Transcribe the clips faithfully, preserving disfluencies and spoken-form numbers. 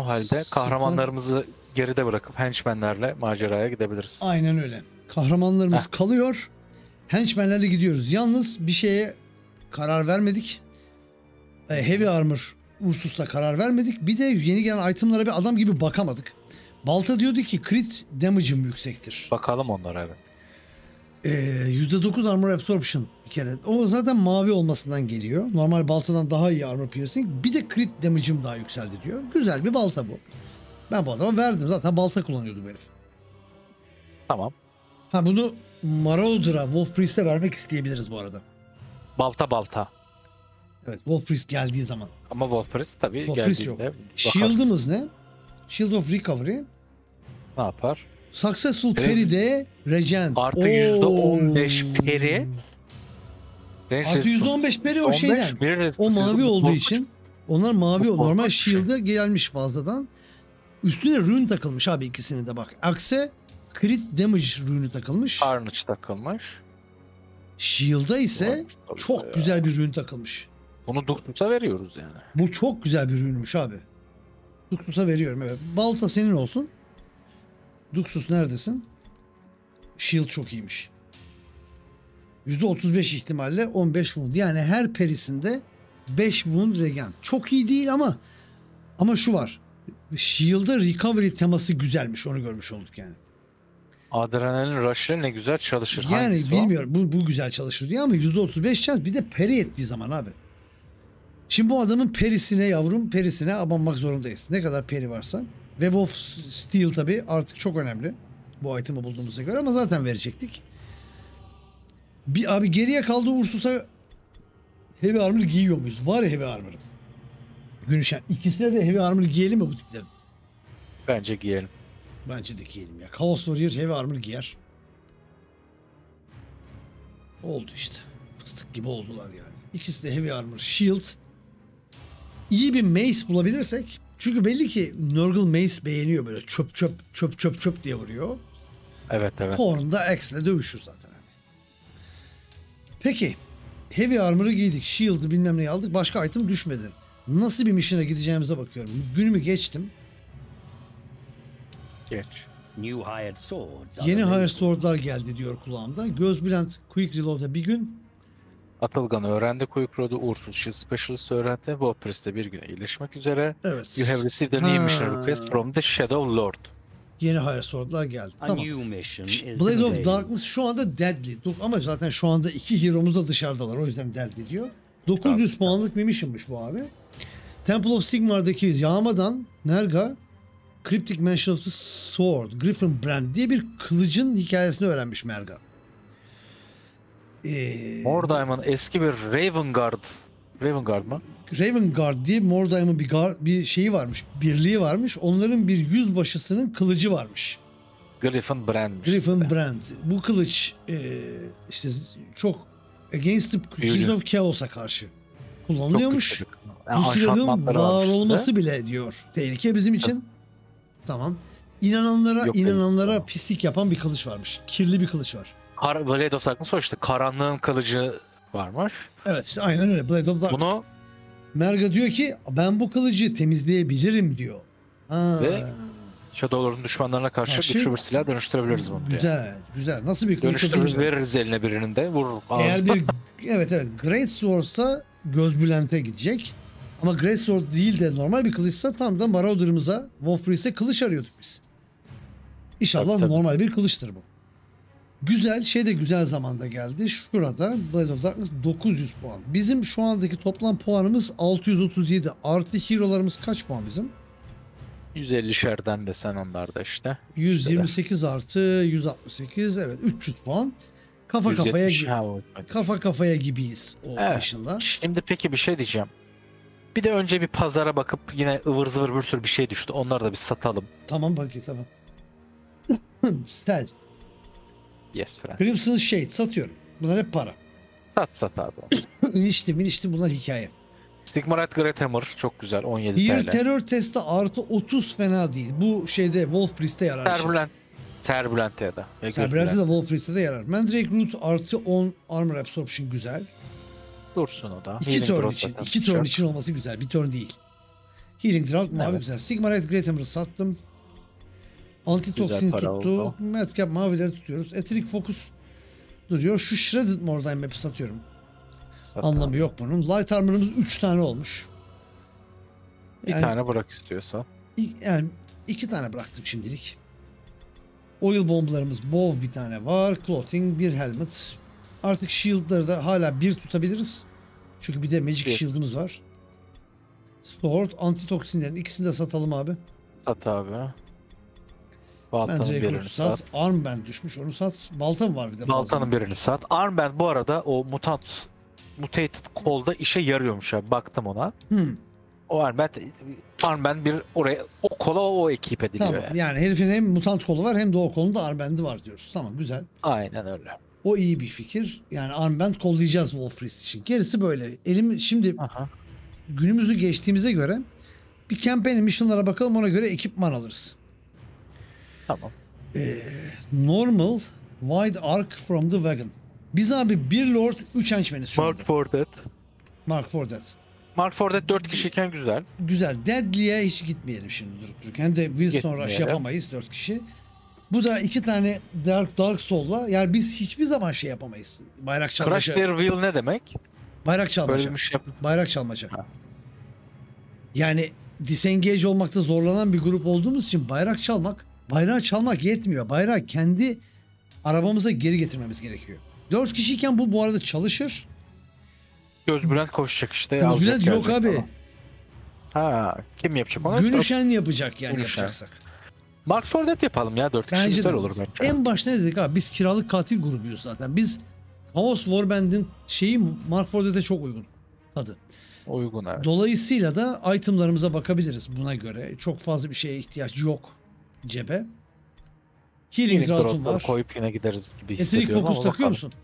O halde kahramanlarımızı geride bırakıp henchmenlerle maceraya gidebiliriz. Aynen öyle. Kahramanlarımız Heh. kalıyor. Henchmenlerle gidiyoruz. Yalnız bir şeye karar vermedik. E, heavy Armor Ursus'ta karar vermedik. Bir de yeni gelen itemlara bir adam gibi bakamadık. Balta diyordu ki crit damage'ım yüksektir. Bakalım onlara, evet. Ee, yüzde dokuz Armor Absorption bir kere. O zaten mavi olmasından geliyor. Normal baltadan daha iyi Armor Piercing. Bir de crit damage'ım daha yükseldi diyor. Güzel bir balta bu. Ben bu adama verdim. Zaten balta kullanıyordu bu herif. Tamam. Ha, bunu Marauder'a, Wolf Priest'e vermek isteyebiliriz bu arada. Balta balta. Evet, Wolf Priest geldiği zaman. Ama Wolf Priest tabii Wolf Priest yok. geldiğinde bakarız. Shield'ımız ne? Shield of Recovery. Ne yapar? Successful Evet. Parry'de Regent. Artı Oo. yüzde on beş peri. Artı yüzde on beş peri o şeyden. Bir O mavi olduğu korkunç. için. Onlar mavi. Bu Normal korkunç bir şey. Shield'a gelmiş fazladan. Üstüne rune takılmış abi ikisini de bak. Akse crit damage rune'ü takılmış. Carnage takılmış. Shield'a ise Tabii çok ya. güzel bir rune takılmış. Bunu Duktus'a veriyoruz yani. Bu çok güzel bir ürünmüş abi. Duxus'a veriyorum, evet. Balta senin olsun. Duxus neredesin? Shield çok iyiymiş. yüzde otuz beş ihtimalle on beş wound. Yani her perisinde beş wound regen. Çok iyi değil ama ama şu var. Shield'da recovery teması güzelmiş. Onu görmüş olduk yani. Adrenalin rush'ı ne güzel çalışır. Yani Hangisi o? bilmiyorum. Bu, bu güzel çalışır diyor ama yüzde otuz beş chance, bir de peri ettiği zaman abi. Şimdi bu adamın perisine yavrum perisine abanmak zorundayız. Ne kadar peri varsa. Web of Steel tabi artık çok önemli. Bu item'ı bulduğumuza göre ama zaten verecektik. Bir abi geriye kaldı Ursus'a heavy armor giyiyor muyuz? Var ya heavy armor'ım. Günüşen. İkisine de heavy armor giyelim mi bu tiplerin? Bence giyelim. Bence de giyelim ya. Chaos Warrior heavy armor giyer. Oldu işte. Fıstık gibi oldular yani. İkisi de heavy armor. Shield. İyi bir mace bulabilirsek. Çünkü belli ki Nurgle mace beğeniyor, böyle çöp çöp çöp çöp çöp diye vuruyor. Evet evet. Korn da Axe'le dövüşür zaten. Peki. Heavy armor'ı giydik. Shield'ı bilmem neyi aldık. Başka item düşmedi. Nasıl bir mission'a gideceğimize bakıyorum. Günümü geçtim. Geç. Yeni Higher Sword'lar geldi diyor kulağımda. Gözbülent Quick Reload'a bir gün. Atılgan öğrendi. Quick Road'u Ursus Shield Specialist öğrendi. Wolf Priest'e bir güne iyileşmek üzere. Evet. You have received a new mission request from the Shadow Lord. Yeni Higher Sword'lar geldi. Tamam. Blade of Darkness şu anda deadly. Ama zaten şu anda iki hero'muz da dışarıdalar. O yüzden deadly diyor. dokuz yüz puanlık bir mission'mış bu abi. Temple of Sigmar'daki yağmadan Nerga Cryptic Mansion of the Sword, Griffin Brand diye bir kılıcın hikayesini öğrenmiş Merga. Ee, Mordheim'ın eski bir Raven Guard. Raven Guard mı? Raven Guard diye Mordheim'ın bir, gar- bir şeyi varmış, birliği varmış. Onların bir yüzbaşısının kılıcı varmış. Griffin Brand. Griffin Brand. Bu kılıç e, işte çok against the Creation of Chaos'a karşı kullanılıyormuş. Yani Bu silahın enchantment'ları var almıştı. olması bile diyor tehlike bizim için. Tamam. İnananlara Yok, inananlara evet. pislik yapan bir kılıç varmış. Kirli bir kılıç var. Kar Blade of Darkness o işte. Karanlığın kılıcı varmış. Evet işte aynen öyle. Blade of Dark. Bunu Merga diyor ki ben bu kılıcı temizleyebilirim diyor. Ha. ve Shadow Lord'un düşmanlarına karşı Karşı- güçlü bir silah dönüştürebiliriz bunu diyor. Güzel, güzel. Nasıl bir kılıç? Dönüştürürüz, bilmiyorum. veririz eline birinin de vurur Eğer ağzına. bir evet evet Great Sword'sa Gözbülent'e gidecek. Ama Great Sword değil de normal bir kılıçsa tam da Marauder'ımıza, Wolf Priest'e kılıç arıyorduk biz. İnşallah Tabii, tabii. normal bir kılıçtır bu. Güzel, şey de güzel zamanda geldi. Şurada Blade of Darkness dokuz yüz puan. Bizim şu andaki toplam puanımız altı yüz otuz yedi. Artı hero'larımız kaç puan bizim? yüz elli şerden de sen onlarda işte. yüz yirmi sekiz artı yüz altmış sekiz, evet üç yüz puan. Kafa yüz kafaya yetmiş, gi- ha, o- kafa kafaya gibiyiz o Evet. mission'la. Şimdi peki bir şey diyeceğim. Bir de önce bir pazara bakıp yine ıvır zıvır bir sürü bir şey düştü. Onları da bir satalım. Tamam bakayım tamam. Stel. Yes friend. Crimson Shade satıyorum. Bunlar hep para. Sat sat abi. İnişti minişti bunlar hikaye. Stigmarite Great Hammer çok güzel. on yedi Bir T L. terör testi artı otuz fena değil. Bu şeyde Wolf Priest'e yarar. Şey. Turbulent. Turbulent ya da. Ya Cerberus'e de Turbulent. Wolf Priest'e de yarar. Mandrake Root artı on Armor Absorption güzel. Dursun o da. İki Healing turn Growth için. zaten iki turn çok. için olması güzel. Bir turn değil. Healing Drought mavi Evet. güzel. Sigma Red Great Hammer'ı sattım. Antitoksin Güzel para tuttu. oldu. Madcap mavileri tutuyoruz. Etheric Focus duruyor. Şu Shredded Mordheim map'i satıyorum. Zaten Anlamı yok bunun. Light Armor'ımız üç tane olmuş. Bir Yani, tane bırak istiyorsa. i- yani iki tane bıraktım şimdilik. Oil bomblarımız bow bir tane var. Clothing bir helmet. Artık shield'ları da hala bir tutabiliriz. Çünkü bir de magic Bir. shield'ımız var. Sword, antitoksinlerin ikisini de satalım abi. Sat abi. Baltanın Bence birini Recruit sat. sat. Armband düşmüş onu sat. Balta mı var bir de fazla? Baltanın birini sat. Armband bu arada o mutant mutated kolda işe yarıyormuş abi. Baktım ona. Hmm, O armband armband bir oraya o kola o ekip ediliyor. tamam. Yani. Yani herifin hem mutant kolu var hem de o kolunda armband'i var diyoruz. Tamam güzel. Aynen öyle. O iyi bir fikir. Yani armband kollayacağız Wolfrist için. Gerisi böyle. Elim şimdi Aha. günümüzü geçtiğimize göre bir campaign mission'lara bakalım, ona göre ekipman alırız. Tamam. Normal wide arc from the wagon. Biz abi bir lord üç henchmeniz şu anda. Mark for that. Mark for that. Mark for that dört kişiyken güzel. Güzel. Deadly'e hiç gitmeyelim şimdi durup dururken. Hem de Wilson Rush Gitmeyelim. yapamayız dört kişi. Bu da iki tane Dark Dark Soul'la. Yani biz hiçbir zaman şey yapamayız. Bayrak Crash çalmaca. their wheel ne demek? Bayrak Böyle çalmaca. bir şey yap. Bayrak çalmaca. Ha. Yani disengage olmakta zorlanan bir grup olduğumuz için bayrak çalmak, bayrağı çalmak yetmiyor. Bayrağı kendi arabamıza geri getirmemiz gerekiyor. Dört kişiyken bu bu arada çalışır. Gözbülent koşacak işte. Gözbülent alacak, yok gelecek abi. falan. Ha, kim yapacak onu? Günüşen yapacak yani Günüşen. yapacaksak. Mark for that yapalım ya. Dört kişi Bence güzel de. olur bence. En başta ne dedik abi? Biz kiralık katil grubuyuz zaten. Biz Chaos Warband'in şeyi Mark for Dead'e çok uygun tadı. Uygun evet. Dolayısıyla da itemlarımıza bakabiliriz buna göre. Çok fazla bir şeye ihtiyaç yok cebe. Healing Healing Drought'um Drought'ları var. koyup yine gideriz gibi Etheric hissediyorum Focus ama takıyor bakalım. musun?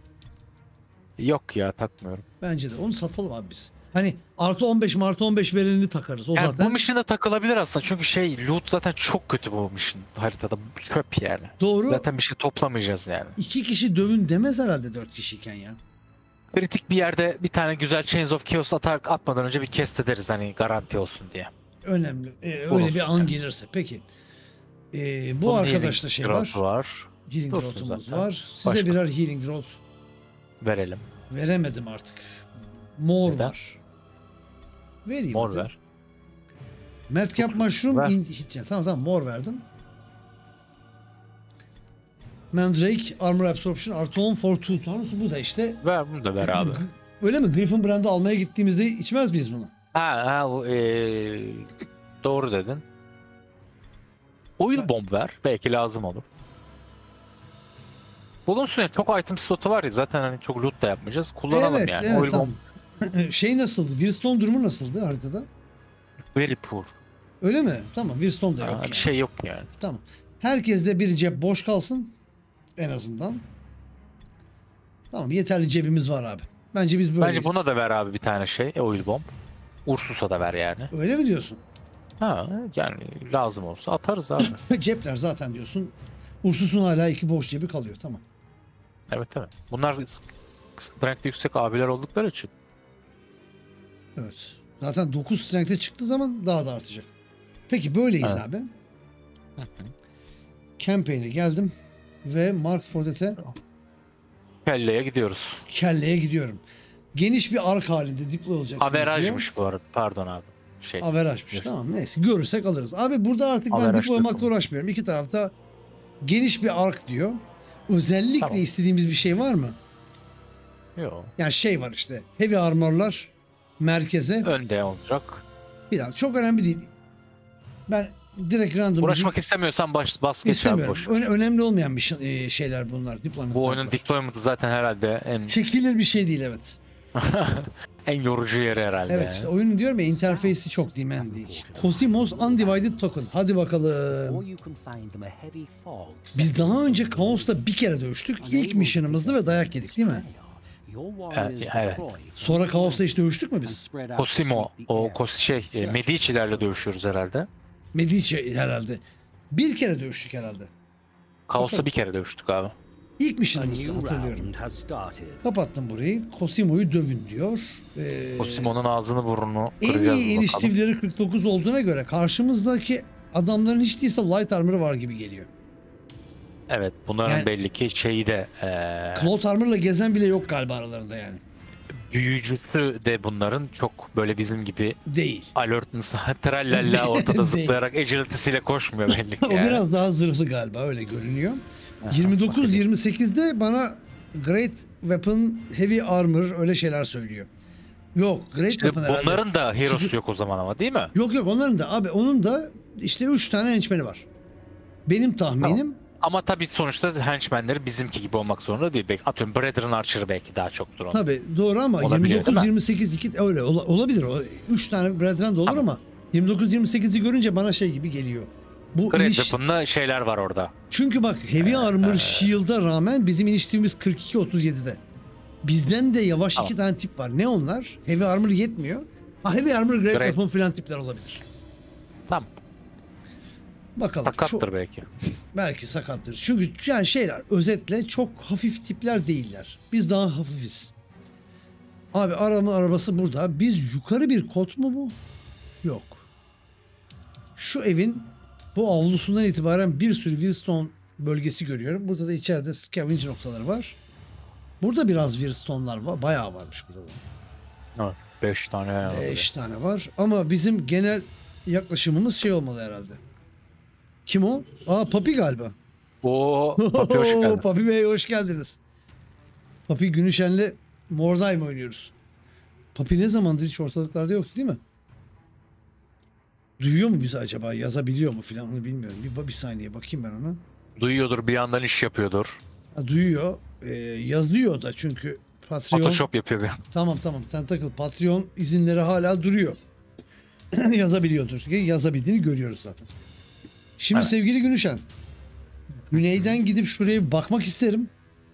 Yok ya takmıyorum. Bence de. Onu satalım abi biz. Hani artı on beş artı on beş verenini takarız. O Yani zaten. bu mission'a takılabilir aslında çünkü şey loot zaten çok kötü bu mission haritada çöp yani. Doğru. Zaten bir şey toplamayacağız yani. İki kişi dövün demez herhalde dört kişiyken ya. Kritik bir yerde bir tane güzel Chains of Chaos atar atmadan önce bir kest ederiz hani garanti olsun diye. Önemli. Ee, öyle Olsun bir an yani. gelirse. Peki. Ee, bu Bunun arkadaşta healing şey drop var. var. Healing Dursun Drought'umuz zaten. var. Size Başka? birer Healing Drought Verelim. veremedim artık. Mor Neden? var. Vereyim. Mor hadi. ver. Madcap Mushroom Ver. in, hit ya. Tamam tamam mor verdim. Mandrake Armor Absorption artı on for two turns. Bu da işte. Ver bunu da ver abi. Öyle mi? Griffin Brand'ı almaya gittiğimizde içmez miyiz bunu? ha ha o, eee, doğru dedin. Oil Ha. bomb ver. Belki lazım olur. Bulunsun ya çok item slotu var ya zaten hani çok loot da yapmayacağız. Kullanalım Evet, yani. evet, Oil tamam. bomb Şey nasıldı? Willstone durumu nasıldı haritada? very poor. Öyle mi? Tamam. Willstone da yok. Ha, yani. bir şey yok yani. Tamam. Herkeste bir cep boş kalsın. En azından. Tamam. Yeterli cebimiz var abi. Bence biz böyleyiz. Bence buna da ver abi bir tane şey. Oil bomb. Ursus'a da ver yani. Öyle mi diyorsun? Ha yani lazım olsa atarız abi. Cepler zaten diyorsun. Ursus'un hala iki boş cebi kalıyor. Tamam. Evet evet. Bunlar strength yüksek abiler oldukları için. Evet. Zaten dokuz strength'e çıktığı zaman daha da artacak. Peki böyleyiz Evet. abi. Hı hı. Campaign'e geldim. Ve Mark Fordet'e Kelleye gidiyoruz. kelleye gidiyorum. Geniş bir ark halinde diplo olacaksınız diyor. Averajmış bu arada. Pardon abi. Şey. Averajmış. Yes. Tamam neyse. Görürsek alırız. Abi burada artık ben Averaj diplo olmakla takım. uğraşmıyorum. İki tarafta geniş bir ark diyor. Özellikle Tamam. istediğimiz bir şey var mı? Yok. Yani şey var işte. Heavy armorlar merkeze. Önde olacak. Bir daha çok önemli değil. Ben direkt random Uğraşmak istemiyorsan baş, bas geç abi istemiyorum. boş. Öne- önemli olmayan bir şey- e, şeyler bunlar. Deployment Bu oyunun type'lar. deployment'ı zaten herhalde en Çekilir bir şey değil evet. en yorucu yeri herhalde. Evet yani. işte oyunun diyorum ya interfeysi çok demanding. Cosmos Undivided Token. Hadi bakalım. Biz daha önce Chaos'ta bir kere dövüştük. İlk mission'ımızdı ve dayak yedik değil mi? Evet, evet. Sonra Chaos'ta hiç dövüştük mü biz? Cosimo, o kos şey, e, Medici'lerle dövüşüyoruz herhalde. Medici herhalde. Bir kere dövüştük herhalde. Kaos'ta bir kere dövüştük abi. İlk A mission'ımızda new hatırlıyorum. round has started. Kapattım burayı. Cosimo'yu dövün diyor. Ee, Cosimo'nun ağzını burnunu en kıracağız iyi bakalım. inisiyatifleri kırk dokuz olduğuna göre karşımızdaki adamların hiç değilse light armor'ı var gibi geliyor. Evet, bunların Yani- belli ki şeyi de eee Cloth armor'la gezen bile yok galiba aralarında yani. büyücüsü de bunların çok böyle bizim gibi Değil. alertness, trallalla ortada Değil. zıplayarak agility'siyle koşmuyor belli ki. O yani. biraz daha zırhlı galiba öyle görünüyor. Aha, yirmi dokuz bakayım. yirmi sekizde bana Great Weapon, Heavy Armor öyle şeyler söylüyor. Yok, Great İşte Weapon herhalde. bunların da hero'su Çünkü- yok o zaman ama değil mi? Yok yok onların da abi onun da işte üç tane henchman'i var. Benim tahminim Ama tabii sonuçta henchmenleri bizimki gibi olmak zorunda değil. Belki atıyorum Brethren Archer belki daha çoktur onun. tabii doğru ama Olabilir, yirmi dokuz değil mi? yirmi sekiz iki öyle ola- olabilir. O üç tane Brethren de olur Tamam. ama yirmi dokuz yirmi sekizi görünce bana şey gibi geliyor. Bu Great iniş, Weapon'la şeyler var orada. çünkü bak Heavy Armor Shield'a rağmen bizim iniştiğimiz kırk iki otuz yedide. Bizden de yavaş Tamam. iki tane tip var. Ne onlar? Heavy Armor yetmiyor. Ha Heavy Armor Great, Great. Weapon filan tipler olabilir. Tamam. Bakalım. Sakattır Çok- belki. belki sakattır. Çünkü yani şeyler özetle çok hafif tipler değiller. Biz daha hafifiz. Abi arama arabası burada. Biz yukarı bir kot mu bu? Yok. Şu evin bu avlusundan itibaren bir sürü Willstone bölgesi görüyorum. Burada da içeride scavenger noktaları var. Burada biraz Willstone'lar var. Bayağı varmış burada. Evet. Beş tane. Beş tane var. Ama bizim genel yaklaşımımız şey olmalı herhalde. Kim o? Aa Papi galiba. Oo, Papi hoş geldin. Papi Bey hoş geldiniz. Papi Günüşen'le Mordheim oynuyoruz. Papi ne zamandır hiç ortalıklarda yoktu değil mi? Duyuyor mu bizi acaba? Yazabiliyor mu filan onu bilmiyorum. Bir, bir saniye bakayım ben ona. Duyuyordur, bir yandan iş yapıyordur. Ha, duyuyor. Ee, yazıyor da çünkü Patreon. Photoshop yapıyor bir. Tamam tamam. Tentacle Patreon izinleri hala duruyor. Yazabiliyordur. Yazabildiğini görüyoruz zaten. Şimdi Evet. sevgili Günüşen. Güneyden gidip şuraya bir bakmak isterim.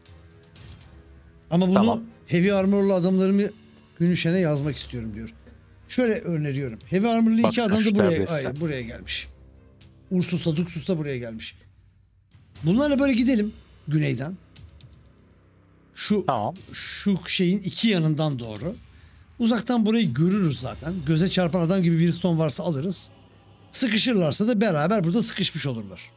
Ama bunu Tamam. Heavy Armor'lu adamlarımı Günüşen'e yazmak istiyorum diyor. Şöyle öneriyorum. Heavy Armor'lu Bak iki sen adam da şu buraya, terbiyesiz ay, sen. buraya gelmiş. Ursus'la Duxus da buraya gelmiş. Bunlarla böyle gidelim güneyden. Şu Tamam. şu şeyin iki yanından doğru. Uzaktan burayı görürüz zaten. Göze çarpan adam gibi Willstone varsa alırız. Sıkışırlarsa da beraber burada sıkışmış olurlar.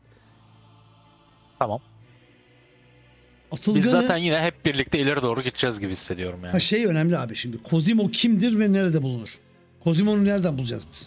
Tamam. Atılgan'ı... Biz zaten yine hep birlikte ileri doğru gideceğiz gibi hissediyorum yani. Ha şey önemli abi şimdi. Cosimo kimdir ve nerede bulunur? Cosimo'nu nereden bulacağız biz?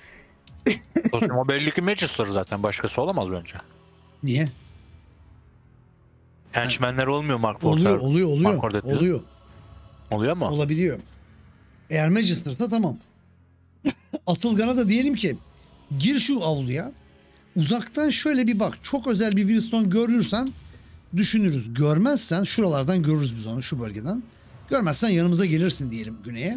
O belli ki Magister zaten. Başkası olamaz bence. Niye? Henchmenler olmuyor Mark Porter. Oluyor, oluyor, oluyor. Mark Porter. Oluyor. Oluyor mu? Olabiliyor. Eğer Magister'da tamam. Atılgan'a da diyelim ki gir şu avluya. Uzaktan şöyle bir bak. Çok özel bir Willstone görürsen düşünürüz. Görmezsen şuralardan görürüz biz onu şu bölgeden. Görmezsen yanımıza gelirsin diyelim güneye.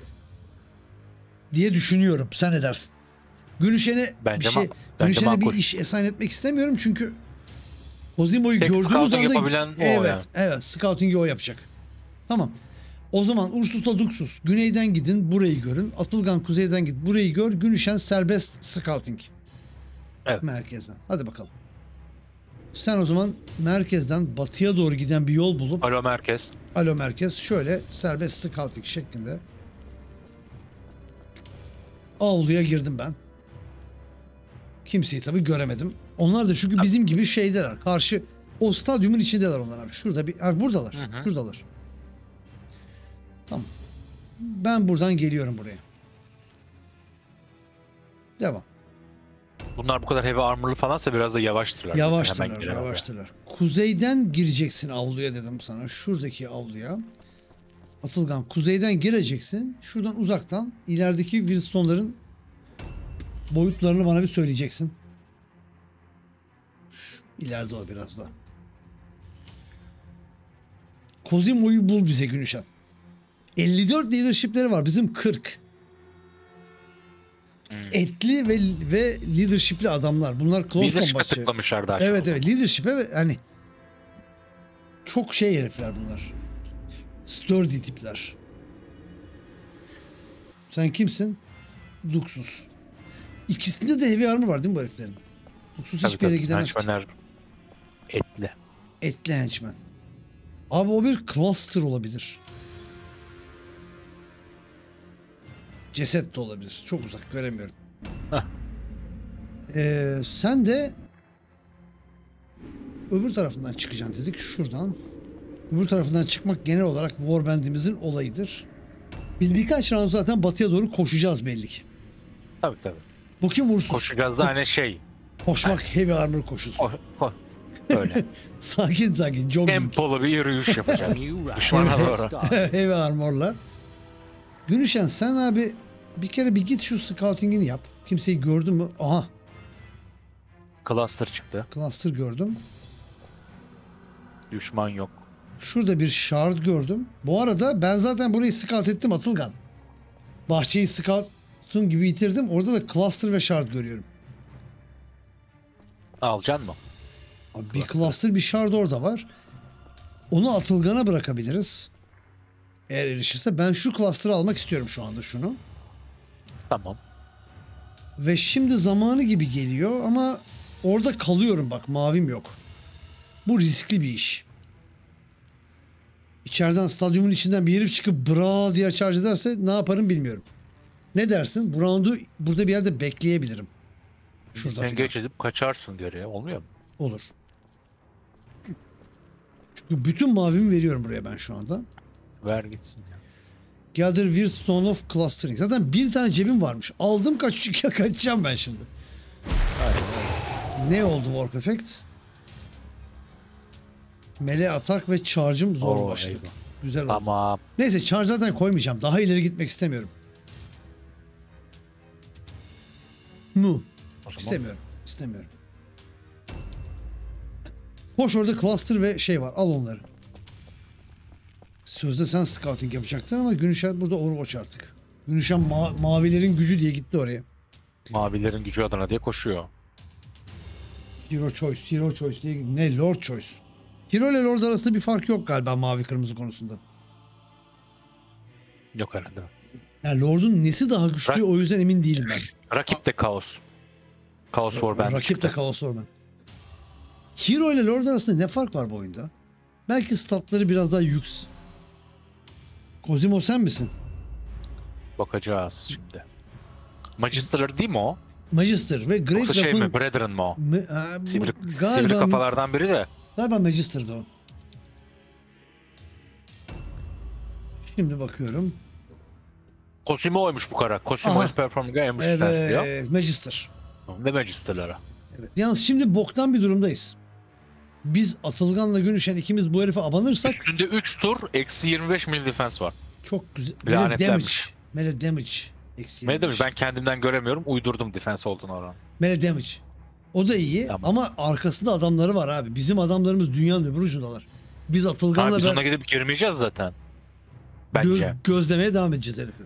Diye düşünüyorum. Sen ne dersin? Günüşen'e bir Bence şey, ma- bence Günüşen'e bir makul. iş esayen etmek istemiyorum çünkü Cosimo'yu Tek gördüğümüz scouting anda yapabilen o evet, yani. evet, scouting'i o yapacak. Tamam. O zaman Ursus'la Duxus güneyden gidin burayı görün. Atılgan kuzeyden git burayı gör. Günüşen serbest scouting. Evet. Merkezden. Hadi bakalım. Sen o zaman merkezden batıya doğru giden bir yol bulup Alo merkez. alo merkez şöyle serbest scouting şeklinde avluya girdim ben. Kimseyi tabii göremedim. Onlar da çünkü bizim gibi şeydeler. Karşı o stadyumun içindeler onlar abi. Şurada bir ha, buradalar. Hı hı. Buradalar. Tamam. Ben buradan geliyorum buraya. Devam. Bunlar bu kadar heavy armor'lı falansa biraz da yavaştırlar. Hemen Yavaştırlar, giremem yavaştırlar. Kuzeyden gireceksin avluya dedim sana. Şuradaki avluya. Atılgan kuzeyden gireceksin. Şuradan uzaktan ilerideki Willstone'ların boyutlarını bana bir söyleyeceksin. Şu, ileride o biraz da. Cosimo'yu bul bize Günüşen. elli dört leadership'leri var. Bizim kırk. Hmm. Etli ve ve leadership'li adamlar. Bunlar close Leadership'e combatçı. tıklamışlar daha çok. Evet evet leadership'e ve hani çok şey herifler bunlar. Sturdy tipler. Sen kimsin? Duxus. İkisinde de heavy armor var değil mi bu heriflerin? Duxus Tabii, hiçbir yere tabii. gidemez ki. Henchmenler etli. Etli henchman. Abi o bir cluster olabilir. Ceset de olabilir. Çok uzak, göremiyorum. Ee, sen de öbür tarafından çıkacaksın dedik. Şuradan. Öbür tarafından çıkmak genel olarak Warband'imizin olayıdır. Biz birkaç round zaten batıya doğru koşacağız belli ki. Tabii tabii. Bu kim uğursuz? Koşacağız da hani şey. Koşmak heavy armor koşusu. O, o, öyle. Sakin sakin jogging. Tempolu bir yürüyüş yapacağız. Düşmana doğru. Heavy armorla. Günüşen sen abi bir kere bir git şu scouting'ini yap. Kimseyi gördün mü? Aha. Cluster çıktı. Cluster gördüm. Düşman yok. Şurada bir shard gördüm. Bu arada ben zaten burayı scout ettim Atılgan. Bahçeyi scout'un gibi bitirdim. Orada da cluster ve shard görüyorum. Alacaksın mı? Abi bir cluster bir shard orada var. Onu Atılgan'a bırakabiliriz. Eğer erişirse ben şu cluster'ı almak istiyorum şu anda şunu. Tamam. Ve şimdi zamanı gibi geliyor ama orada kalıyorum bak mavim yok. Bu riskli bir iş. İçeriden stadyumun içinden bir herif çıkıp bra diye charge ederse ne yaparım bilmiyorum. Ne dersin? Bu roundu burada bir yerde bekleyebilirim. Şurada Sen falan. geç edip kaçarsın geriye. Olmuyor mu? Olur. Çünkü bütün mavimi veriyorum buraya ben şu anda. Ver gitsin ya. Gather Weirstone of Clustering. Zaten bir tane cebim varmış. Aldım kaç kaçacağım ben şimdi. Aynen. Ne oldu Warp Effect? Melee atak ve charge'ım zorlaştı. Oo, eyvah. Güzel oldu. Tamam. Neyse charge zaten koymayacağım. Daha ileri gitmek istemiyorum. Mu. O zaman İstemiyorum. İstemiyorum. Hoş orada cluster ve şey var. Al onları. Sözde sen scouting yapacaktın ama Günüşen burada Overwatch artık. Günüşen ma- mavilerin gücü diye gitti oraya. Mavilerin gücü adına diye koşuyor. Hero Choice, Hero Choice diye ne Lord Choice. Hero ile Lord arasında bir fark yok galiba mavi kırmızı konusunda. Yok herhalde. Yani Lord'un nesi daha güçlü Rak- o yüzden emin değilim ben. Rakip de Kaos. Kaos Warband Rakip çıktı. de Chaos Warman. Hero ile Lord arasında ne fark var bu oyunda? Belki statları biraz daha yüks. Kozimo sen misin? Bakacağız şimdi. Magister'lar değil mi o? Magister ve Great Yoksa şey Weapon... mi? Brethren mi o? Me- ha, bu- Sivri, galiba, sivri kafalardan biri de. Galiba Magister'dı o. Şimdi bakıyorum. Cosimo'ymuş bu kara. Cosimo Aha. is performing ambush defense diyor. Evet, Magister. Ve Magister'lara. Evet. Yalnız şimdi boktan bir durumdayız. Biz Atılgan'la Günüşen ikimiz bu herife abanırsak Üstünde üç tur eksi yirmi beş mil defense var. çok güzel. Mele damage. Lanetlenmiş. Mele damage. Eksi Ne yirmi demiş? beş. Ben kendimden göremiyorum. Uydurdum defense olduğunu oran. Mele damage. O da iyi Tamam. ama arkasında adamları var abi. Bizim adamlarımız dünyanın öbür ucundalar. Biz Abi Atılgan'la biz ben ona gidip girmeyeceğiz zaten. Bence. gö- gözlemeye devam edeceğiz herifi.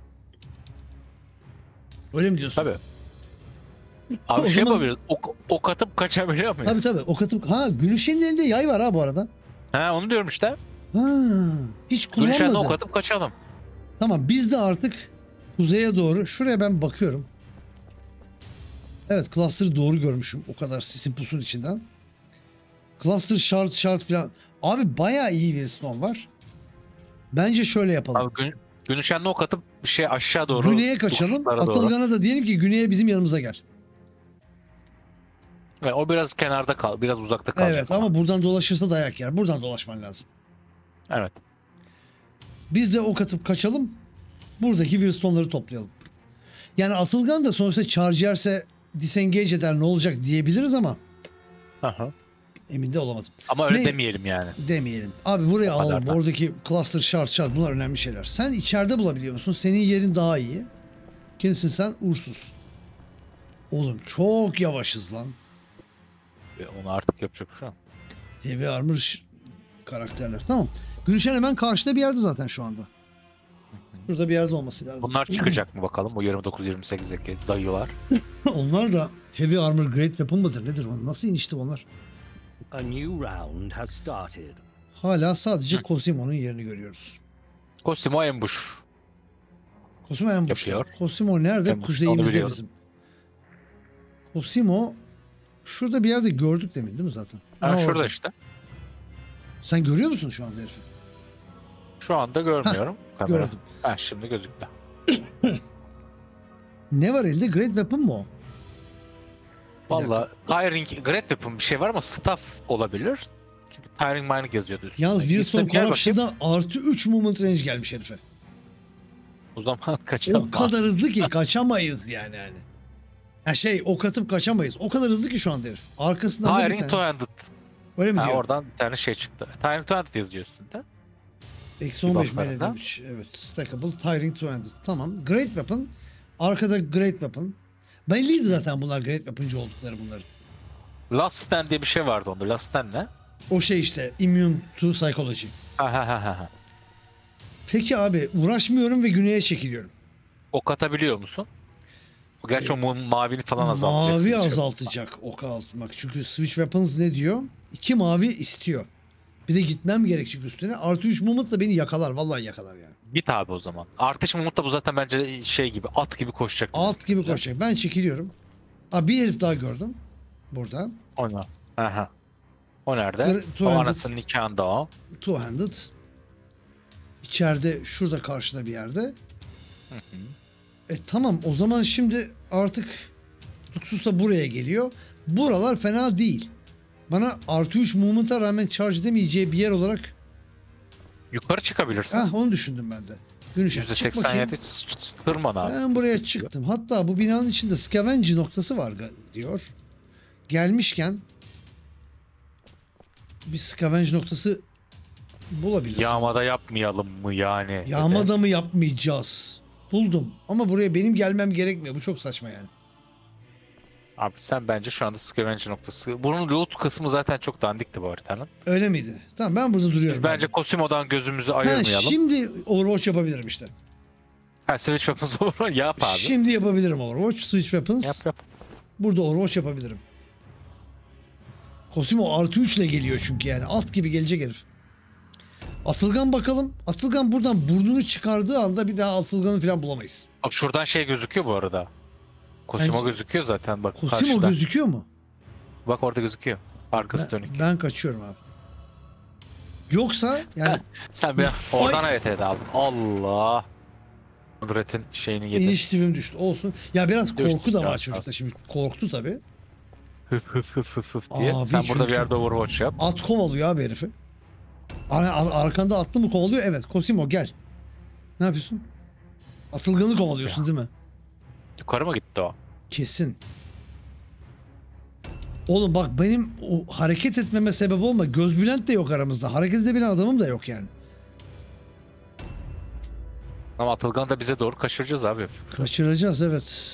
Öyle mi diyorsun? Tabii. Abi O şey zaman- yapabiliriz. Ok, ok atıp kaçabiliyor muyuz? Tabii tabii. O katıp... Ha Günüşen'in elinde yay var ha bu arada. Ha onu diyorum işte. Ha, hiç Gülşen'le kullanmadı. ok atıp kaçalım. Tamam biz de artık kuzeye doğru. Şuraya ben bakıyorum. Evet cluster'ı doğru görmüşüm. O kadar sisin pusun içinden. Cluster shard shard falan. Abi bayağı iyi bir stone var. Bence şöyle yapalım. Abi gün, Gülşen'le ok atıp bir şey aşağı doğru. Güney'e kaçalım. ufuklara doğru. Atılgan'a da diyelim ki güneye bizim yanımıza gel. Ve o biraz kenarda kal, biraz uzakta kalacak. Evet ama buradan dolaşırsa dayak yer. Buradan dolaşman lazım. Evet. Biz de ok atıp kaçalım. Buradaki Wirstone'ları toplayalım. Yani Atılgan da sonuçta charge yerse disengage eder ne olacak diyebiliriz ama Aha. emin de olamadım. Ama öyle Ne- demeyelim yani. Demeyelim. Abi buraya O kadar alalım. da. Oradaki cluster shard shard bunlar önemli şeyler. Sen içeride bulabiliyor musun? Senin yerin daha iyi. Kimsin sen? Ursuz. Oğlum çok yavaşız lan. Ve Onu artık yapacak bir şey yok. Heavy armor ş- karakterler. Tamam. Gülşen hemen karşıda bir yerde zaten şu anda. Burada bir yerde olması lazım. Bunlar çıkacak mı bakalım? Bu yirmi dokuz yirmi sekizdeki dayılar. Onlar da heavy armor great weapon mıdır? Nedir o? Nasıl inişti onlar? A new round has started. Hala sadece Cosimo'nun yerini görüyoruz. Cosimo ambush. Cosimo en başta. Yapıyor. Cosimo nerede? En başta, onu Kuzeyimizde biliyorum. bizim. Cosimo şurada bir yerde gördük demin değil mi zaten? Ha, Aha, şurada orada. işte. Sen görüyor musun şu anda herifi? Şu anda görmüyorum. Kamera. Gördüm. Ha, şimdi gözüktü. Ne var elde? Great Weapon mu o? Bir Valla Tiring Great Weapon bir şey var ama staff olabilir. Çünkü Tiring Mining yazıyordu üstünde. Yalnız Willstone İsmine bir yer bakayım. Corruption'dan artı üç movement range gelmiş herife. O zaman kaçalım. O kadar hızlı ki kaçamayız yani yani. Ya şey ok atıp kaçamayız. O kadar hızlı ki şu anda herif. Arkasından da bir Tiring tane. Two-Handed. Öyle mi Ha, diyor? oradan bir tane şey çıktı. Tiring Two-Handed yazıyor üstünde. Eksi on beş bufflarında. melee damage. Evet. Stackable. Tiring two-handed. Tamam. Great Weapon. Arkada Great Weapon. Belliydi zaten bunlar Great Weapon'cı oldukları bunların. Last Stand diye bir şey vardı onda. Last Stand ne? O şey işte. Immune to Psychology. Ha ha ha ha. Peki abi uğraşmıyorum ve güneye çekiliyorum. Ok atabiliyor musun? O gerçi o mu- mavini falan azaltacak. Mavi azaltacak ok atmak. Çünkü Switch Weapons ne diyor? İki mavi istiyor. Bir de gitmem gerekecek üstüne. Artı üç movement da beni yakalar. Vallahi yakalar yani. Git abi o zaman. Artış Mumut'ta bu zaten bence şey gibi, at gibi koşacak. Alt gibi koşacak. Ben çekiliyorum. Aa, bir herif daha gördüm. Burada. O ne? Aha. O nerede? Gre- O two-handed. anasının nikahında o. Two-handed. İçeride şurada karşıda bir yerde. Hı hı. E tamam o zaman şimdi artık Duxus da buraya geliyor. Buralar fena değil. Bana artı üç movement'a rağmen charge edemeyeceği bir yer olarak Yukarı çıkabilirsin. ah onu düşündüm ben de. Gün ışığı. yüzde Çık seksen bakayım. yedi tırman abi. Ben buraya çıktım. Hatta bu binanın içinde scavenge noktası var ga- diyor. Gelmişken bir scavenge noktası bulabiliriz. Yağmada yapmayalım mı yani? dedi. Yağmada mı yapmayacağız? Buldum. Ama buraya benim gelmem gerekmiyor. Bu çok saçma yani. Abi sen bence şu anda scavenger noktası. Bunun loot kısmı zaten çok dandikti bu haritanın. Öyle miydi? Tamam ben burada duruyorum. Biz bence abi. Cosimo'dan gözümüzü Ha, ayırmayalım. şimdi Overwatch yapabilirim işte. Ha, Switch Weapons olur. Yap abi. Şimdi yapabilirim Overwatch. Switch Weapons. Yap yap. Burada Overwatch yapabilirim. Cosimo artı üç ile geliyor çünkü yani. Alt gibi gelecek herif. Atılgan bakalım. Atılgan buradan burnunu çıkardığı anda bir daha Atılgan'ı falan bulamayız. Bak şuradan şey gözüküyor bu arada. Cosimo Bence- gözüküyor zaten bak Cosimo karşıda. gözüküyor mu? Bak orada gözüküyor. Arkası Ben, dönük. ben kaçıyorum abi. Yoksa yani Sen bir oradan evet evet aldın. Allah. Nudret'in şeyini yedi. iniştivim düştü. Olsun. Ya biraz Düştü korku da var biraz. çocukta şimdi. Korktu tabii. Hıf hıf hıf hıf hıf diye. Abi Sen burada çünkü- bir yerde Overwatch yap. At kovalıyor abi herifi. Ar- ar- arkanda atlı mı kovalıyor? Evet. Cosimo gel. Ne yapıyorsun? Atılganı kovalıyorsun değil mi? Yukarı mı gitti o? Kesin. Oğlum bak benim o hareket etmeme sebep olma. Gözbülent de yok aramızda. Hareket edebilen adamım da yok yani. Ama Atılgan'ı da bize doğru kaçıracağız abi. Kaçıracağız evet.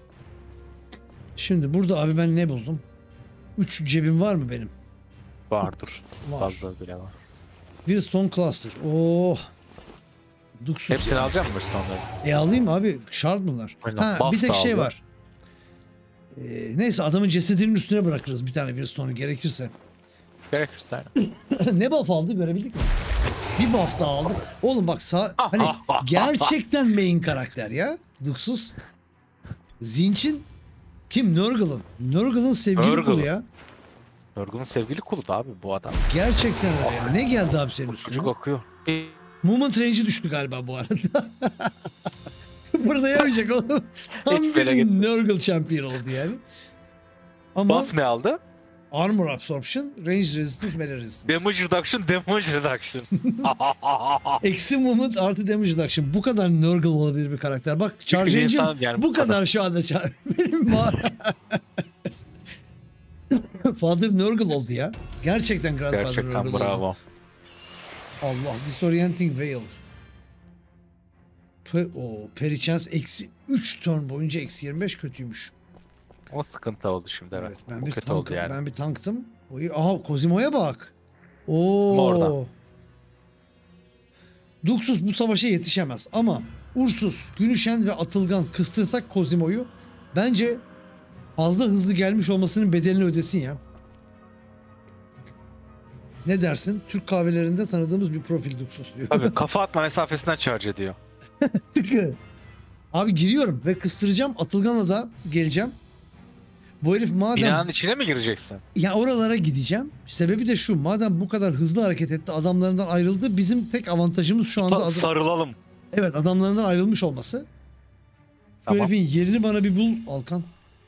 Şimdi burada abi ben ne buldum? Üç cebim var mı benim? Vardır. Var. Fazla bile var. Bir Stone Cluster. Oh. Duksuz. Hepsini alacak mısın onları? E alayım abi. Şart bunlar. Aynen, Ha, buff bir tek da şey aldı. var. Ee, neyse adamın cesedinin üstüne bırakırız bir tane bir stone'u gerekirse. Gerekirse. Ne buff aldı görebildik mi? Bir buff daha aldı. Oğlum bak sağ hani gerçekten main karakter ya. Duksuz. Zinç'in kim? Nurgle'ın. Nurgle'ın sevgili Nurgle. kulu ya. Yorgun'un sevgili kulu da abi bu adam. Gerçekten öyle ya. Ne geldi abi senin üstüne? Çocuk okuyor. Bir Movement range'i düştü galiba bu arada. Burada yamayacak oğlum. Tam Hiç böyle bir gitme. Nurgle champion oldu yani. Ama buff ne aldı? armor absorption, range resistance, melee resistance. Damage reduction, damage reduction. Eksi movement artı damage reduction. Bu kadar Nurgle olabilir bir karakter. Bak charge bir engine insan yani bu bu kadar, kadar. şu anda char- benim ma- Father Nurgle oldu ya. Gerçekten Grandfather Gerçekten Nurgle oldu. bravo. Allah. Disorienting Veil. Pe o Perichance eksi üç turn boyunca eksi yirmi beş kötüymüş. O sıkıntı oldu şimdi evet. Evet, ben Bu bir kötü tank, oldu yani. ben bir tanktım. Oy, aha Cosimo'ya bak. Oo. Orada. Duxus bu savaşa yetişemez ama Ursus, Günüşen ve Atılgan kıstırsak Cosimo'yu bence fazla hızlı gelmiş olmasının bedelini ödesin ya. Ne dersin? Türk kahvelerinde tanıdığımız bir profil Duxus diyor. Tabii kafa atma mesafesinden charge ediyor. Tıkı. Abi giriyorum ve kıstıracağım. Atılgan'a da geleceğim. Bu herif madem... Binanın içine mi gireceksin? Ya oralara gideceğim. Sebebi de şu. Madem bu kadar hızlı hareket etti, adamlarından ayrıldı. Bizim tek avantajımız şu anda... Sa- Adam... Sarılalım. Evet, adamlarından ayrılmış olması. Şu Tamam. herifin yerini bana bir bul Alkan.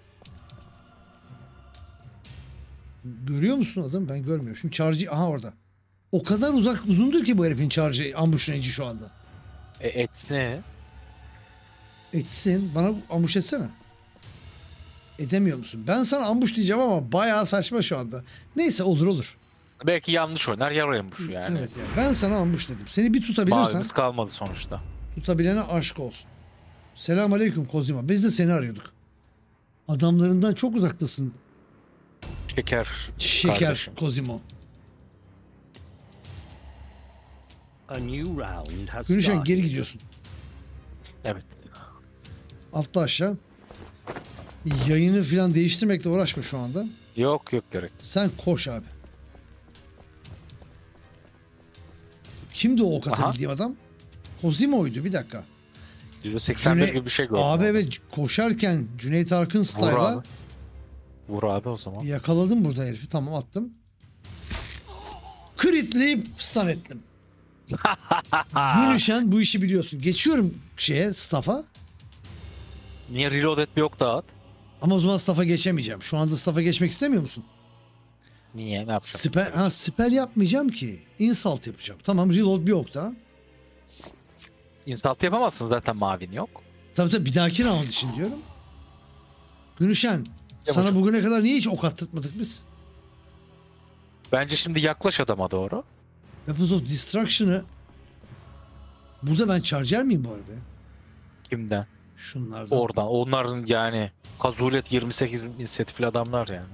Görüyor musun adam? Ben görmüyorum. Şimdi charge'i... Aha orada. O kadar uzak, uzundur ki bu herifin charge'i, ambush range'i şu anda. E, et ne? Etsin. Bana ambush etsene. Edemiyor musun? Ben sana ambush diyeceğim ama bayağı saçma şu anda. Neyse, olur olur. Belki yanlış oynar yaraymış yani. Evet ya. Ben sana ambush dedim. Seni bir tutabilirsen, Mavimiz kalmadı sonuçta. tutabilene aşk olsun. Selam aleyküm Kozima. Biz de seni arıyorduk. Adamlarından çok uzaktasın. Şeker. Şeker Kardeşim. Kozimo. A new round has Gülüşen started. geri gidiyorsun. Evet. Atla aşağı. Yayını falan değiştirmekle uğraşma şu anda. Yok yok gerek. Sen koş abi. Kimdi o ok atabildiğim adam? Kozimo'ydu, bir dakika. yüzde seksen bir Cüney- gibi bir şey gördüm. Abi orada. evet, koşarken Cüneyt Arkın Vur style'a abi. Vur abi o zaman. yakaladım burada herifi. Tamam, attım. Critleyip stun ettim. Gülüşen bu işi biliyorsun. Geçiyorum şeye, staff'a. Niye reload et bir ok daha at? Ama o zaman staff'a geçemeyeceğim. Şu anda staff'a geçmek istemiyor musun? Niye? Ne yapacağım? Spell, ha, spell yapmayacağım ki. Insult yapacağım. Tamam, reload bir ok daha. Insult yapamazsın zaten mavin yok. Tabii tabii, bir dahaki round için diyorum. Gülüşen, sana hocam. bugüne kadar niye hiç ok attırtmadık biz? Bence şimdi yaklaş adama doğru. Weapons of Destruction'ı burada ben charger miyim bu arada ya? Kimden? Şunlardan. Oradan. Onların yani Kazulet yirmi sekiz inisiyatifli adamlar yani.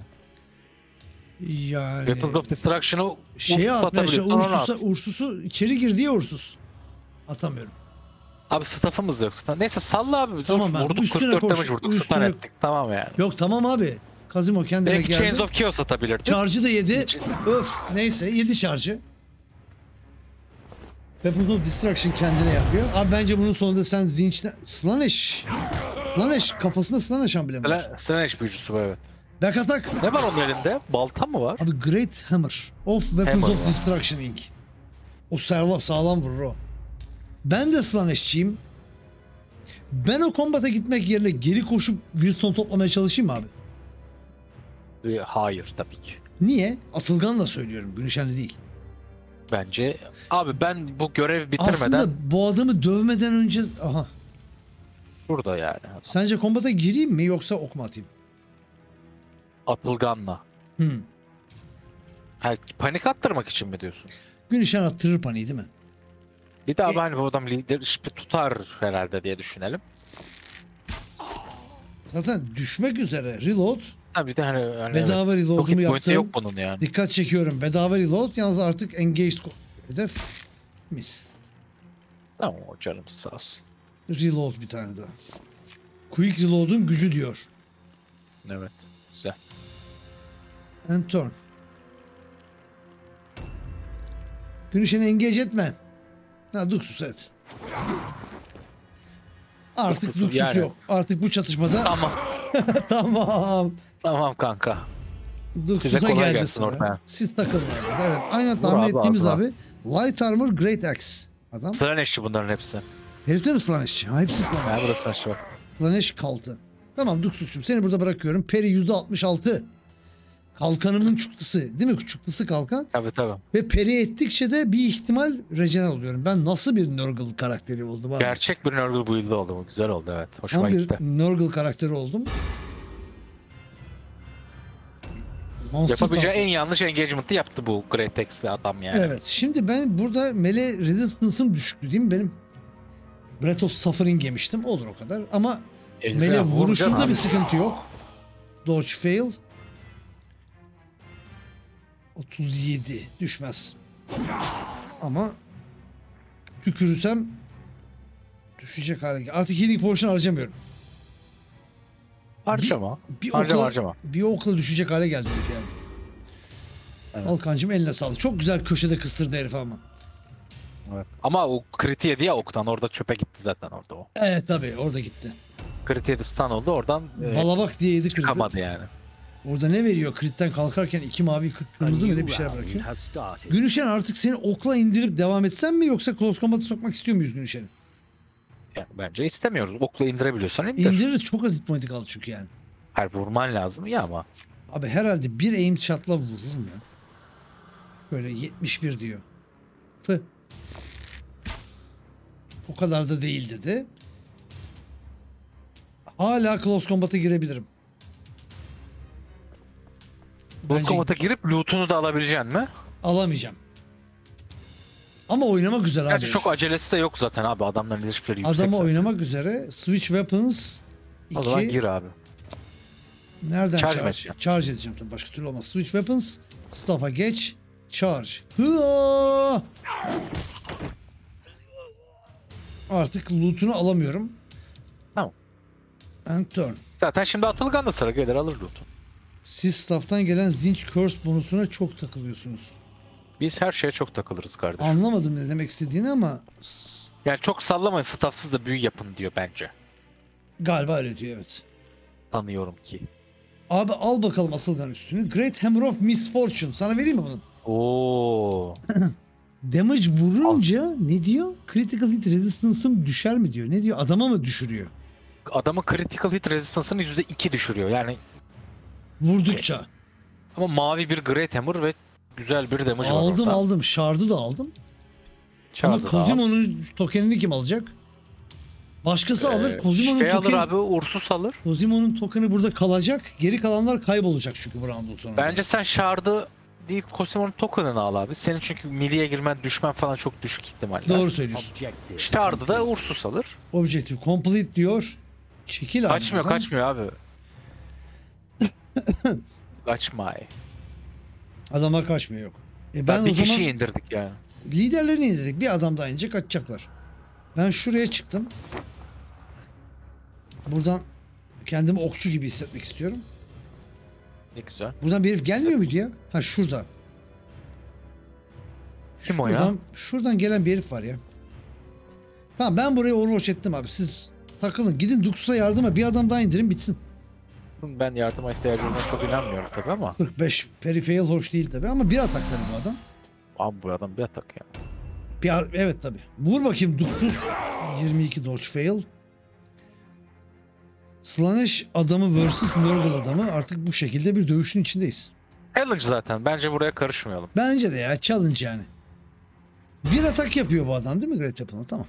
Yani Weapons of Destruction'ı şeye Ursus atmaya şey, atabiliyorsun, onu at. Ursus'a, Ursus'u içeri girdi ya, Ursus. Atamıyorum. Abi staff'ımız da yok. Neyse salla abi. Tamam ben Vurduk üstüne kırk dört koş, damage vurduk. Stun üstüne- ettik. Tamam yani. Yok tamam abi. Kazimo kendine Belki geldi. Chains of Chaos atabilirdi. Charge'ı da yedi. Öf, neyse, yedi charge'ı. Weapons of Destruction kendine yapıyor. Abi bence bunun sonunda sen zinçten... Slanesh. Slanesh, kafasında Slanesh amblemi var. Slanesh büyücüsü bu, evet. Back attack. Ne var onun elinde? Balta mı var? Abi Great Hammer of Weapons Hammer of var. Destruction Incorporated. O serva sağlam vurur o. Ben de Slanesh'çiyim. Ben o kombata gitmek yerine geri koşup Wilson toplamaya çalışayım mı abi? Ee, Hayır tabii ki. Niye? Atılganla söylüyorum. Gülüşenli değil. Bence. Abi ben bu görev bitirmeden Aslında bu adamı dövmeden önce... Aha. burada yani. Sence kombata gireyim mi yoksa ok mu atayım? Atılganla. Hmm. Ha, panik attırmak için mi diyorsun? Gülüşen attırır paniği değil mi? Bir de abi E- hani bu adam leadership'i tutar herhalde diye düşünelim. Zaten düşmek üzere. Reload. Ha bir de hani, hani Bedava evet. Çok reload'umu hit point'i yaptım. yok bunun yani. Dikkat çekiyorum. Bedava reload. Yalnız artık engaged ko- hedef. Mis. Tamam o canım sağ olsun. Reload bir tane daha. Quick reload'un gücü diyor. Evet. Güzel. And turn. Günüşeni engage etme. Ha, Duxus et. Artık Duxus Duxus yani. yok. Artık bu çatışmada Tamam. tamam. Tamam kanka. Duxus'a kolay geldi gelsin sıra. ortaya. Siz takılın abi. Evet. Aynen Vur tahmin abi, ettiğimiz ağzına. abi. Light Armor Great Axe. Adam. Slanesh'çi bunların hepsi. Herifte mi Slanesh'çi? Ha, hepsi Slanesh. Yani burada Slanesh var. Slanesh kaltı. Tamam Duxus'cum, seni burada bırakıyorum. Peri yüzde altmış altı. Kalkanımın çıktısı. Değil mi? Çıktısı kalkan. Tabii tabii. Ve peri ettikçe de bir ihtimal regen alıyorum. Ben nasıl bir Nurgle karakteri oldum abi? Gerçek bir Nurgle build'i oldu bu. Güzel oldu evet. Hoşuma Tam bir gitti. Nurgle karakteri oldum. Monster Yapabileceği Top- en yanlış engagement'ı yaptı bu Great Axe'li adam yani. Evet. Şimdi ben burada melee resistance'ım düşüktü değil mi benim? Breath of Suffering yemiştim. Olur o kadar. Ama Eline melee vuracaksın vuruşunda abi. bir sıkıntı yok. Dodge fail. otuz yedi düşmez. Ama tükürürsem düşecek hale gel- Artık healing potion harcamıyorum. Harcama. Bir harcama okla, harcama. bir okla düşecek hale geldi herif yani. Evet. Alkancım eline sağlık. Çok güzel köşede kıstırdı herif ama. Evet. Ama o crit yedi ya oktan, orada çöpe gitti zaten orada o. Evet tabii, orada gitti. Crit yedi, stun oldu oradan e, Balabak diye yedi krizi. çıkamadı yani. Orada ne veriyor? Crit'ten kalkarken iki mavi kırk A kırmızı mı ne new bir şeyler round bırakıyor. has started. Günüşen artık seni okla indirip devam etsen mi yoksa close combat'a sokmak istiyor muyuz Günüşen'i? Yani bence istemiyoruz. Okla indirebiliyorsan indir. İndiririz, çok az hit point'i kaldı çünkü yani. Her vurman lazım ya ama. Abi herhalde bir aim shot'la vururum ya. Böyle yetmiş bir diyor. Fı. O kadar da değil dedi. Hala close combat'a girebilirim. Bu Bence- komata girip loot'unu da alabileceksin mi? Alamayacağım. Ama oynamak üzere abi. Gerçi çok acelesi de yok zaten abi. Adamların ilişkileri yüksek. Adamı zaten. oynamak üzere. Switch Weapons O zaman iki. gir abi. Nereden Charge charge? mi edeceğim? Charge edeceğim tabii, başka türlü olmaz. Switch Weapons, Staff'a geç, charge. Hıa! Artık loot'unu alamıyorum. Tamam. And turn. Zaten şimdi Atılgan da sıra gelir alır loot'u. Siz staff'tan gelen Zinch Curse bonusuna çok takılıyorsunuz. Biz her şeye çok takılırız kardeşim. Anlamadım ne demek istediğini ama Yani çok sallamayın, staffsız da büyü yapın diyor bence. galiba öyle diyor, evet. Tanıyorum ki. Abi al bakalım Atılgan üstünü. Great Hammer of Misfortune. Sana vereyim mi bunu? Oo. Damage vurunca ne diyor? Critical hit resistance'ım düşer mi diyor? Ne diyor? Adama mı düşürüyor? Adamın critical hit resistance'ını yüzde iki düşürüyor. Yani Vurdukça. ama mavi bir Great Hammer ve güzel bir damage var Aldım orada. aldım. Shard'ı da aldım. Çağırdı Ama da Cosimo'nun tokenini kim alacak? Başkası al. alır. Ee, Cosimo'nun şey alır token... abi, Ursus alır. Cosimo'nun tokeni burada kalacak. Geri kalanlar kaybolacak çünkü bu round'un sonunda. Bence sen Shard'ı değil Cosimo'nun token'ını al abi. Senin çünkü milliye girmen, düşmen falan çok düşük ihtimaller. Doğru söylüyorsun. Objective. Shard'ı da Ursus alır. Objective complete diyor. Çekil abi. Kaçmıyor buradan. kaçmıyor abi. Kaçmay. Adama kaçmıyor, yok. E ben, Ben bir o zaman kişiyi indirdik yani. liderlerini indirdik. Bir adam daha inecek, kaçacaklar. Ben şuraya çıktım. Buradan kendimi okçu gibi hissetmek istiyorum. Ne güzel. Buradan bir herif gelmiyor muydu ya? Ha şurada. Kim o ya? Şuradan, şuradan gelen bir herif var ya. Tamam, ben burayı overwatch ettim abi. Siz takılın. Gidin Duxus'a yardıma bir adam daha indirin bitsin. Ben yardıma ihtiyacına çok inanmıyorum tabii ama. kırk beş peripheral hoş değil tabii ama bir atak tabii bu adam. Abi bu adam bir atak ya. Bir ar- evet tabii. Vur bakayım Duxus. yirmi iki dodge fail. Slanesh adamı versus Nurgle adamı. Artık bu şekilde bir dövüşün içindeyiz. Challenge zaten. Bence buraya karışmayalım. Bence de ya, challenge yani. Bir atak yapıyor bu adam değil mi Great Weapon'a? Tamam.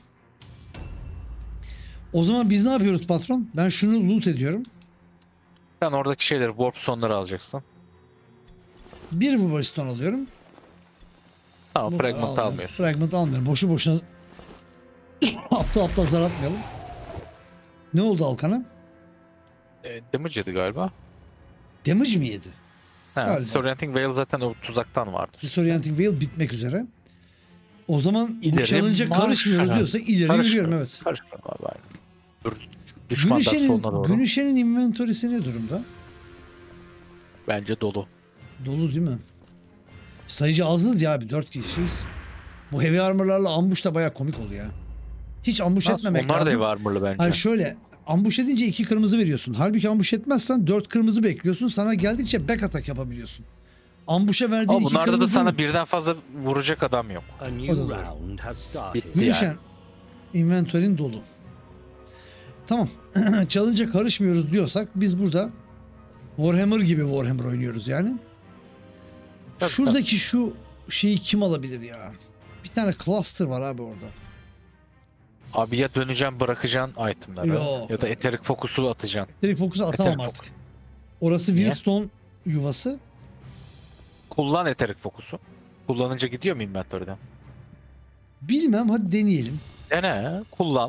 O zaman biz ne yapıyoruz patron? Ben şunu loot ediyorum. Sen oradaki şeyleri, warp sonları alacaksın. Bir Wolverstone alıyorum. Tamam, Bunları fragment almıyorum. almıyorsun. Fragment almıyorum. Boşu boşuna aptal aptal zar atmayalım. Ne oldu Alkan'a? E, damage yedi galiba. Damage mi yedi? Ha, Galiba. Disorienting Veil zaten o tuzaktan vardı. Disorienting Veil bitmek üzere. O zaman bu İleri challenge'a marş. karışmıyoruz Ha, diyorsak ileri Karışmıyor. yürüyorum, evet. Karışmıyor abi. Aynen. Dur, düşman Dark Günüşen'in, Soul'una doğru. Günüşen'in inventory'si ne durumda? Bence dolu. Dolu değil mi? Sayıcı azınız ya abi, dört kişiyiz. Bu heavy armor'larla ambush da bayağı komik oluyor ya. Hiç ambush Nasıl? etmemek Onlar da lazım. ev armor'lı bence. Hani şöyle, ambush edince iki kırmızı veriyorsun. Halbuki ambush etmezsen dört kırmızı bekliyorsun. Sana geldikçe back attack yapabiliyorsun. Ambush'a verdiğin Ama iki bunlarda da kırmızı... sana birden fazla vuracak adam yok. A O da new doğru. round has started. Bitti. Günüşen, yani. inventory'in dolu. Tamam. Challenge'a karışmıyoruz diyorsak biz burada Warhammer gibi Warhammer oynuyoruz yani. Tabii, Şuradaki şu şeyi kim alabilir ya? Bir tane cluster var abi orada. Abi ya döneceğim, bırakacaksın itemları. Yok. Ya da Etheric Focus'u atacaksın. Direkt fokusu atamam Yeter, artık. Orası Niye? Willstone yuvası. Kullan Etheric Focus'u. Kullanınca gidiyor mu inventory'den? Bilmem, hadi deneyelim. Dene, kullan.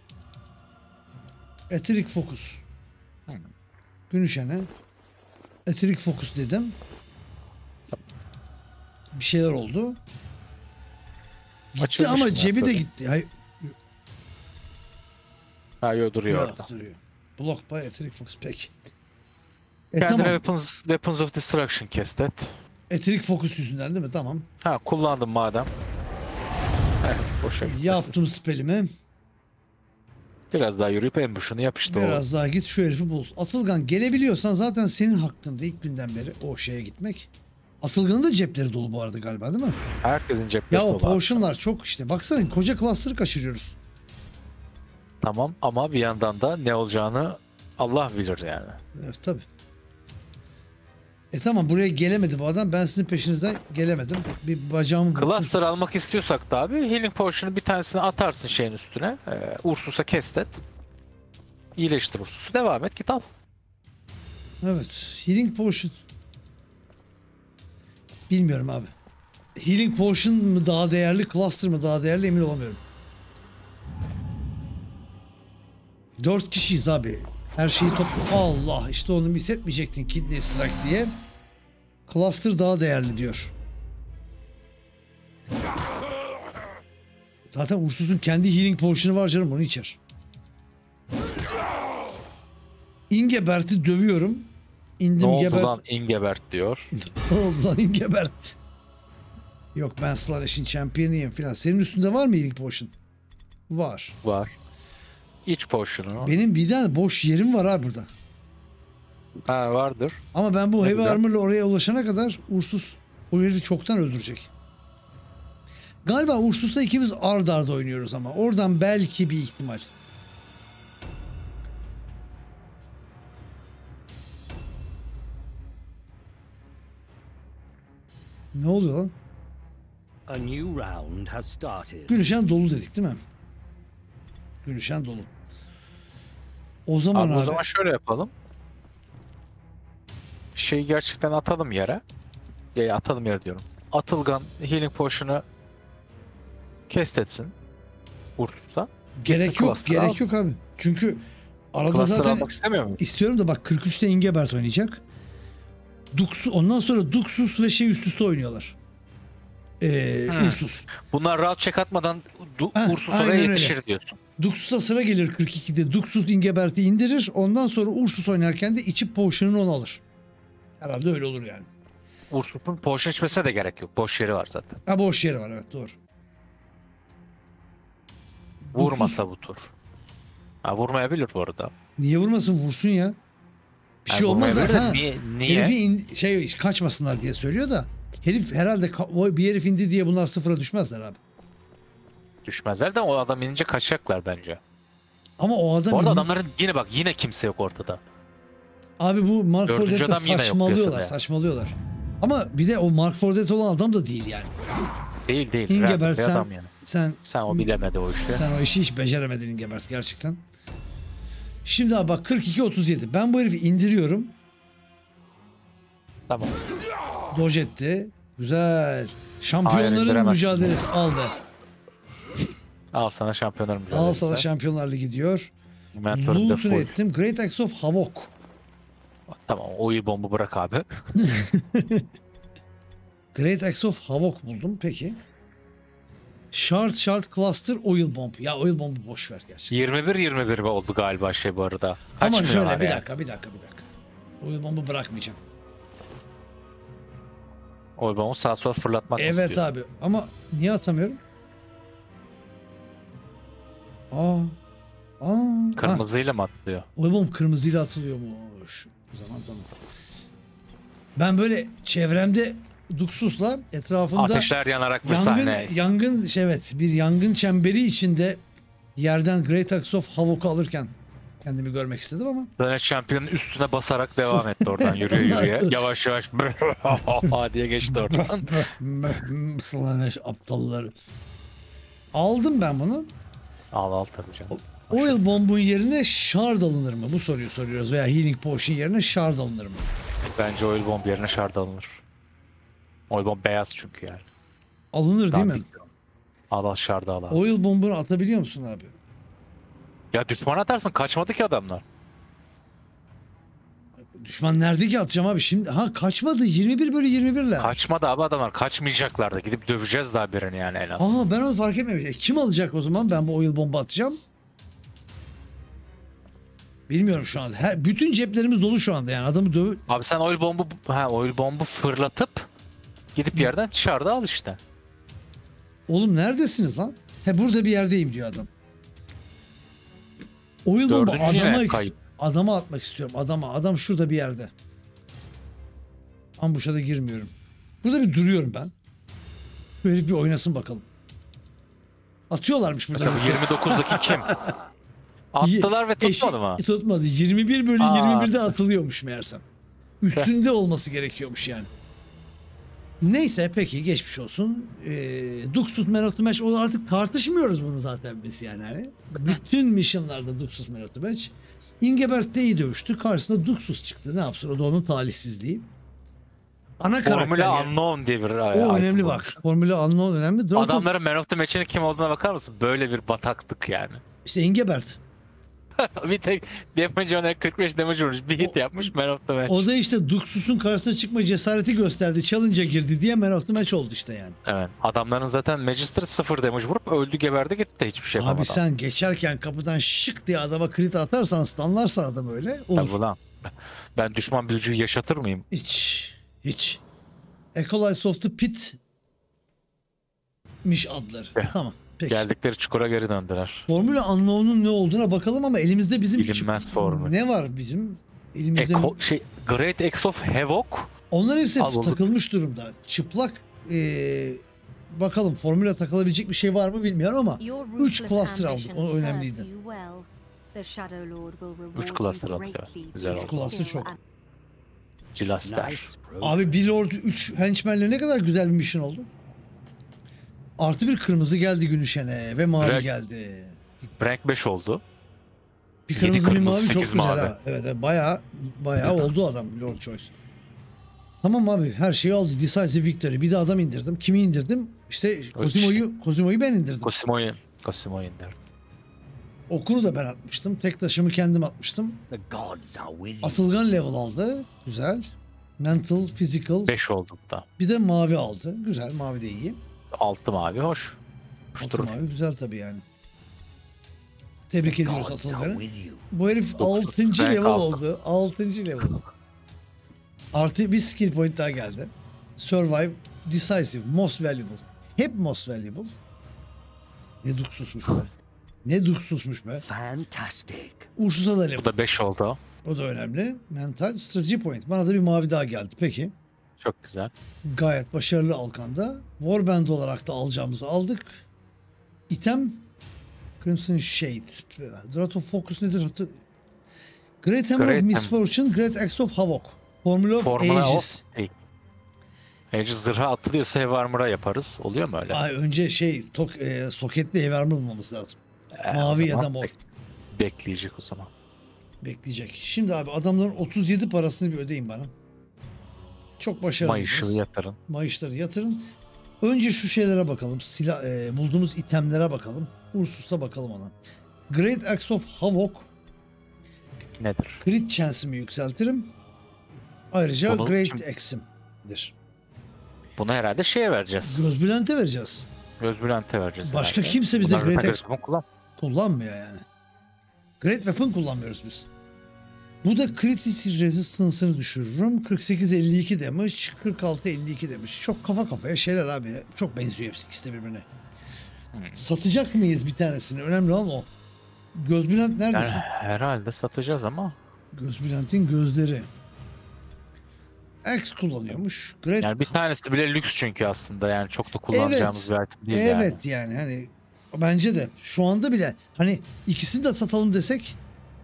Etheric Focus. Hmm. Günüşene. Etheric Focus dedim. Bir şeyler oldu. Gitti Açılmış ama mı cebi de tabii? gitti. Hayır, Ha yo, duruyor yok, orada. duruyor. Block by Etheric Focus. Peki. E Kendine tamam. weapons, weapons of Destruction cast et. Etheric Focus yüzünden değil mi? Tamam. Ha, kullandım madem. Evet, boşa gitti. Yaptım spellimi. Biraz daha yürüyüp en şunu yap işte. Biraz daha git şu herifi bul. Atılgan gelebiliyorsan zaten senin hakkında ilk günden beri o şeye gitmek. Atılgan'ın da cepleri dolu bu arada galiba değil mi? O. Herkesin cepleri Ya o dolu. potionlar çok işte. Baksana koca cluster'ı kaçırıyoruz. Tamam ama bir yandan da ne olacağını Allah bilir yani. Evet tabi. E tamam buraya gelemedi bu adam. Ben sizin peşinizden gelemedim. Bir bacağımı... Cluster almak istiyorsak da abi Healing Potion'u bir tanesini atarsın şeyin üstüne. Ee, Ursus'a kestet. İyileştir Ursus'u. Devam et git al. Evet. Healing Potion. Bilmiyorum abi. Healing Potion mı daha değerli, Cluster mı daha değerli emin olamıyorum. Dört kişiyiz abi. Her şeyi topla. Allah işte onu hissetmeyecektin Kidney Strike diye. Cluster daha değerli diyor. Zaten Ursus'un kendi Healing Potion'u var canım onu içer. Ingebert'i dövüyorum. İndim Ne oldu gebert. lan Ingebert diyor. Ne oldu lan Ingebert? Yok ben Slaresh'in champion'ıyım filan. Senin üstünde var mı Healing Potion? Var. Var. İç Potion'u. Benim bir tane boş yerim var abi burada. Ha vardır. Ama ben bu Ne Heavy güzel. Armor'la oraya ulaşana kadar Ursus o herifi çoktan öldürecek. Galiba Ursus'ta ikimiz ard arda oynuyoruz ama. Oradan belki bir ihtimal. Ne oluyor lan? A new round has started. Gülüşen dolu dedik değil mi? Gülüşen dolu. O zaman Abi, abi, o zaman şöyle yapalım. Şeyi gerçekten atalım yere. Ya atalım yere diyorum. Atılgan Healing Potion'u kestetsin. Ursus'a. gerek yok, Cluster gerek al. yok abi. Çünkü arada Cluster zaten almak istemiyor muyum? istiyorum da bak kırk üçte Ingebert oynayacak. Duxu, ondan sonra Duxus ve şey üst üste oynuyorlar. Ee, Hmm. Ursus. Bunlar rahat check atmadan du- Ha, Ursus aynen oraya öyle. yetişir diyorsun. Duxus'a sıra gelir kırk ikide. Duxus Ingebert'i indirir. Ondan sonra Ursus oynarken de içip potion'unu onu alır. Herhalde öyle olur yani. Ursus'un potion içmesine de gerek yok. Boş yeri var zaten. Ha boş yeri var evet doğru. Vurmasa bu tur. Ha vurmayabilir bu arada. Niye vurmasın vursun ya. Bir Ha, şey olmaz da. vurmayabilir de Ha. Niye? niye? Herifi in- şey kaçmasınlar diye söylüyor da. Herif herhalde ka- o bir herif indi diye bunlar sıfıra düşmezler abi. Düşmezler de o adam inince kaçacaklar bence. Ama o adam Bu arada in- adamların yine bak yine kimse yok ortada. abi bu Mark Dördüncü Fordet'te adam yine yok saçmalıyorlar, piyasada. saçmalıyorlar. Ama bir de o Mark Fordet olan adam da değil yani. Değil değil. Ingebert random bir sen, adam yani. sen Sen o bilemedi o işi. sen o işi hiç beceremedin Ingebert gerçekten. Şimdi abi bak kırk iki otuz yedi. Ben bu herifi indiriyorum. Tamam. Dodge etti. Güzel. Hayır, Şampiyonların indiremezsin. mücadelesi al be. Al sana şampiyonlar mücadelesi. Al sana Şampiyonlar Ligi diyor. Mentorun da Loot'unu full. ettim. Great Axe of Havoc. Tamam o iyi bombu bırak abi. Great Axe of Havoc buldum. Peki. Shard Shard Cluster Oil Bomb. Ya Oil Bomb'u boş ver gerçekten. yirmi bir yirmi bir oldu galiba şey bu arada. Ama Kaçmıyorlar şöyle bir yani. dakika bir dakika bir dakika. Oil Bomb'u bırakmayacağım. O bombu sağa sola fırlatmak mı Evet istiyorsun? abi ama niye atamıyorum? Aa. Aa. Ha, Kırmızıyla mı atılıyor? Oil Bomb kırmızıyla atılıyormuş. O zaman tamam. Ben böyle çevremde Duxus'la etrafımda Ateşler yanarak bir yangın, sahne. yangın şey, evet bir yangın çemberi içinde yerden Great Axe of Havoc'u alırken kendimi görmek istedim ama Döne şampiyonun üstüne basarak devam etti oradan yürüye yürüye. Yavaş yavaş diye geçti oradan. Slaneş aptalları. Aldım ben bunu. Al al tabii canım. Oil bomb'un yerine shard alınır mı? Bu soruyu soruyoruz. Veya healing potion yerine shard alınır mı? Bence oil bomb yerine shard alınır. Oil bomb beyaz çünkü yani. Alınır değil mi? Dandik. Al al shard'ı al al. Oil bomb'unu atabiliyor musun abi? Ya düşman atarsın kaçmadı ki adamlar. Düşman nerede ki atacağım abi? Şimdi ha kaçmadı yirmi bir bölü yirmi bir ile. Kaçmadı abi adamlar kaçmayacaklar da gidip döveceğiz daha birini yani en az. Aa ben onu fark etmemişim. E, kim alacak o zaman ben bu oil bomba atacağım? Bilmiyorum şu anda. Her, bütün ceplerimiz dolu şu anda yani adamı döv... Abi sen oil bombu ha oil bombu fırlatıp gidip bir yerden dışarıda al işte. Oğlum neredesiniz lan? He burada bir yerdeyim diyor adam. Oil bomba Dördüncü yine adama, kayıp. adama atmak istiyorum. Adama. Adam şurada bir yerde. Ambuşa da girmiyorum. Burada bir duruyorum ben. Şu herif bir oynasın bakalım. Atıyorlarmış burada. Mesela bu herkes. yirmi dokuzdaki kim? Attılar ve Eşi- tutmadı mı? Tutmadı. yirmi bir bölü Aa. yirmi birde atılıyormuş meğersem. Üstünde olması gerekiyormuş yani. Neyse peki geçmiş olsun. Ee, Duxus Man of the Match, o artık tartışmıyoruz bunu zaten biz yani. Hani. Bütün missionlarda Duxus Man of the Match. Ingeberg de iyi dövüştü. Karşısında Duxus çıktı. Ne yapsın? O da onun talihsizliği. Ana karakter Formula yani. Unknown diye bir O önemli bak. Formula Unknown önemli. Drakos, Adamların Man of the Match'inin kim olduğuna bakar mısın? Böyle bir bataklık yani. İşte Ingeberg. Bir tek damage ona kırk beş damage vurmuş. Bir hit O- yapmış Man of the Match. O da işte Duxus'un karşısına çıkma cesareti gösterdi. Challenge'a girdi diye Man of the Match oldu işte yani. Evet. Adamların zaten Magister sıfır damage vurup öldü geberdi gitti hiçbir şey yapamadan. Abi sen geçerken kapıdan şık diye adama crit atarsan, stunlarsan adam öyle olur. Tabii lan. Ben düşman büyücüyü yaşatır mıyım? Hiç. Hiç. Acolytes of the Pit miş adları. Eh, Tamam. Peki. Geldikleri çukura geri döndüler. Formula Unknown'un ne olduğuna bakalım ama elimizde bizim Bilinmez çıp- formül. ne var bizim? Elimizde Eko, şey, Great X of Havoc. onlar hepsi Al, bulduk. takılmış durumda. Çıplak eee, bakalım formüle takılabilecek bir şey var mı bilmiyorum ama üç cluster aldık. O önemliydi. Üç cluster aldık, evet. Güzel oldu. Üç cluster çok. Cilaster. Nice progress. Abi bir Lord üç henchmen'le ne kadar güzel bir mission oldu. Artı bir kırmızı geldi gün ışığına ve mavi Direkt- geldi. Rank beş oldu. Bir Yedi kırmızı bir kırmızı, mavi çok sekiz güzel mavi. ha. Evet evet, bayağı bayağı oldu adam Lord Choice. Tamam abi her şeyi aldı. Decisive Victory. Bir de adam indirdim. Kimi indirdim? İşte Cosimo'yu Cosimo'yu ben indirdim. Cosimo'yu Cosimo'yu indirdim. Okunu da ben atmıştım. Tek taşımı kendim atmıştım. The gods are with you. Atılgan level aldı. Güzel. Mental, physical. beş oldu bu da. Bir de mavi aldı. Güzel. Mavi de iyi. altı mavi hoş. Hoş Altı durur. mavi güzel tabii yani. Tebrik The ediyoruz gods are Atılgan'ı. with you. Bu herif Dokuz. altıncı Rank level altı. oldu. altıncı level. Artı bir skill point daha geldi. Survive, Decisive, Most Valuable. Hep Most Valuable. Ne duksusmuş be. Ne duksusmuş be. Fantastic. Ursus'a da Bu level. da beş oldu. O da önemli. Mental, Strategy Point. Bana da bir mavi daha geldi. Peki. Çok güzel. Gayet başarılı Alkan'da. Warband olarak da alacağımızı aldık. İtem Crimson Shade. Drought of Focus nedir? Hatır... Great Hammer Great of Misfortune, Great Axe of Havoc. Formula of Formula Ages. of Aegis zırha atılıyorsa Heavy Armor'a yaparız. Oluyor mu öyle? Ay önce şey tok, e, soketli ev armor bulmamız lazım. Ee, Mavi o ya da zaman mor. bek- Bekleyecek o zaman. Bekleyecek. Şimdi abi adamların otuz yedi parasını bir ödeyin bana. Çok başarılıydınız. Mayışığı yatırın. Mayışları yatırın. Önce şu şeylere bakalım. Silah, e, bulduğumuz itemlere bakalım. Ursus'ta bakalım ona. Great Axe of Havoc. Nedir? Crit chance'imi yükseltirim. Ayrıca Bunu Great kim- Axe'imdir. Bunu herhalde şeye vereceğiz. Göz Bülent'e vereceğiz. Göz Bülent'e vereceğiz. Başka herhalde. kimse bize Bunlar Great zaten Axe Great kullan. kullanmıyor yani. Great Weapon kullanmıyoruz biz. Bu da Critical Resistance'ını düşürürüm. kırk sekiz elli iki damage, kırk altı elli iki damage. Çok kafa kafaya şeyler abi. Çok benziyor hepsi ikisi de birbirine. Hmm. Satacak mıyız bir tanesini? Önemli olan o. Göz Bülent Yani neredesin? herhalde satacağız ama Göz Bülent'in gözleri. X kullanıyormuş. Great. yani bir tanesi bile lüks çünkü aslında yani çok da kullanacağımız Evet. bir item değil yani. Evet yani hani bence de şu anda bile hani ikisini de satalım desek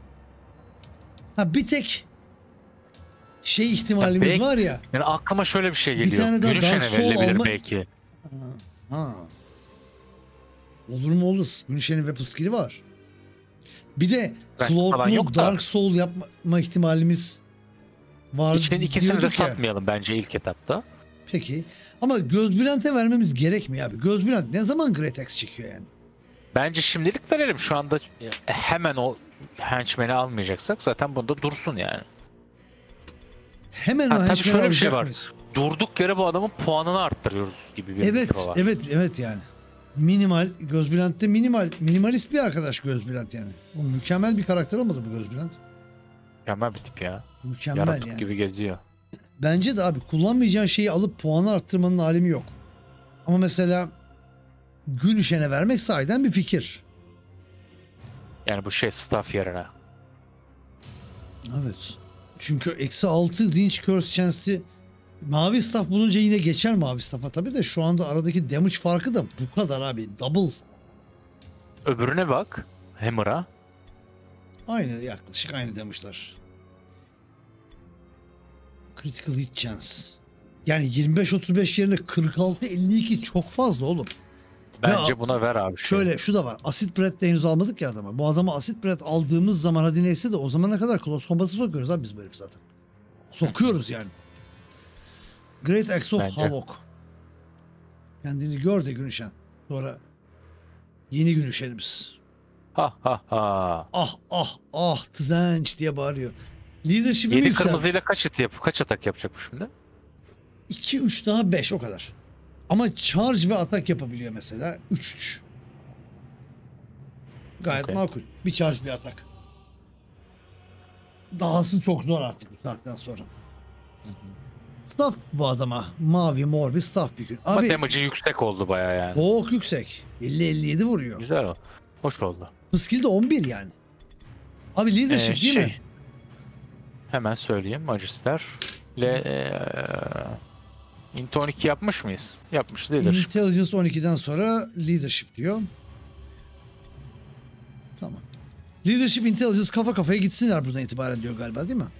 ha bir tek şey ihtimalimiz belki- var ya. Yani aklıma şöyle bir şey Bir geliyor. tane daha Gün Dark ışığına Soul verilebilir alma- belki. Ha. Olur mu olur. Günüşen'in web skill'i var. Bir de Belki falan Cloud'lu yok da. Dark Soul yapma ihtimalimiz var. İkisini, ikisini de diyorduk ya. satmayalım bence ilk etapta. Peki. Ama Göz Bülent'e vermemiz gerekmiyor abi. Göz Bülent ne zaman Great Axe çekiyor yani? Bence şimdilik verelim. Şu anda hemen o henchman'i almayacaksak zaten bunda dursun yani. Hemen Ha, o tabii henchman'i şöyle bir şey alacak var. mıyız? Durduk yere bu adamın puanını arttırıyoruz gibi bir Evet, info var. evet, evet yani. Minimal, Göz Bülent'te minimal, minimalist bir arkadaş Göz Bülent yani. O mükemmel bir karakter olmadı bu Göz Bülent. Mükemmel bir tip ya. Mükemmel Yaratık yani. gibi geziyor. Bence de abi kullanmayacağın şeyi alıp puanı arttırmanın alemi yok. Ama mesela gün işene vermek sahiden bir fikir. Yani bu şey staff yerine. Evet. Çünkü eksi altı dinç curse chance'i mavi staff bulunca yine geçer mavi staff'a tabii de şu anda aradaki damage farkı da bu kadar abi. Double. Öbürüne bak. Hammer'a. Aynı yaklaşık aynı damage'lar. Critical hit chance. Yani yirmi beş otuz beş yerine kırk altı elli iki çok fazla oğlum. Bence Ve buna ver abi. Şey. şöyle şu da var. Acid Breath de henüz almadık ya adama. Bu adama Acid Breath aldığımız zaman hadi neyse de o zamana kadar Close Combat'a sokuyoruz abi biz bu herifi zaten. Sokuyoruz yani. Great Axe of Bence. Havoc. Kendini gör de Günüşen. Sonra yeni Günüşenimiz. Ha ha ha. Ah ah ah tızenç diye bağırıyor. Leadership'i Yedi yüksel. kırmızıyla kaç hit yap kaç atak yapacak bu şimdi? iki üç daha beş o kadar. Ama charge ve atak yapabiliyor mesela. üç üç. Gayet Okay. makul. Bir charge bir atak. Dahası çok zor artık bu saatten sonra. Staff bu adama. Mavi mor bir staff bir gün. Ama Abi damage'ı yüksek oldu baya yani. çok yüksek. elli elli yedi vuruyor. Güzel o. Hoş oldu. Skill de on bir yani. Abi leadership Ee, değil şey, mi? Hemen söyleyeyim. Magister. Le, ee, Int on iki yapmış mıyız? Yapmış değildir. Intelligence on ikiden sonra leadership diyor. Tamam. Leadership, intelligence kafa kafaya gitsinler buradan itibaren diyor galiba değil mi?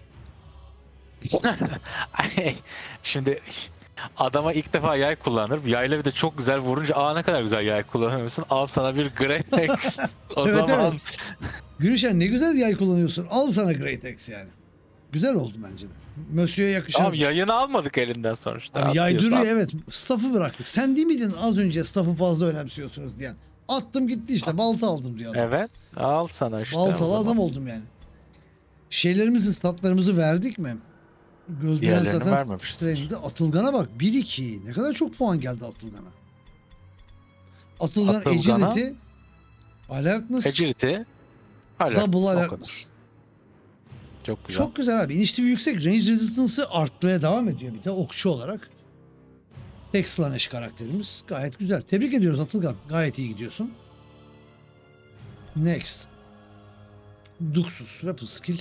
Şimdi adama ilk defa yay kullanır. Yayla bir de çok güzel vurunca aa ne kadar güzel yay kullanıyorsun. Al sana bir Great Axe. O Evet, zaman evet. Gülüşen ne güzel yay kullanıyorsun. Al sana Great Axe yani. Güzel oldu bence de. Monsieur'e yakışan. abi yayını almadık elinden sonuçta. Abi yay Atıyoruz, duruyor at. evet. Staff'ı bıraktık. Sen değil miydin az önce staff'ı fazla önemsiyorsunuz diyen? Attım gitti işte. Balta aldım diyor adam. Evet. Al sana işte. o Baltalı zaman. adam oldum yani. Şeylerimizin statlarımızı verdik mi? Göz bilen Diğerlerini zaten vermemişiz. training'de. Atılgan'a bak. bir iki. Ne kadar çok puan geldi Atılgan'a. Atılgan, Atılgan'a- Agility, Alertness, Agility. Hala. Double o kadar. Alertness. Çok güzel. Çok güzel abi. İniştiği yüksek. Range Resistance'ı artmaya devam ediyor bir de okçu olarak. Tek Slanesh karakterimiz. Gayet güzel. Tebrik ediyoruz Atılgan. Gayet iyi gidiyorsun. Next. Duxus. Weapon Skill.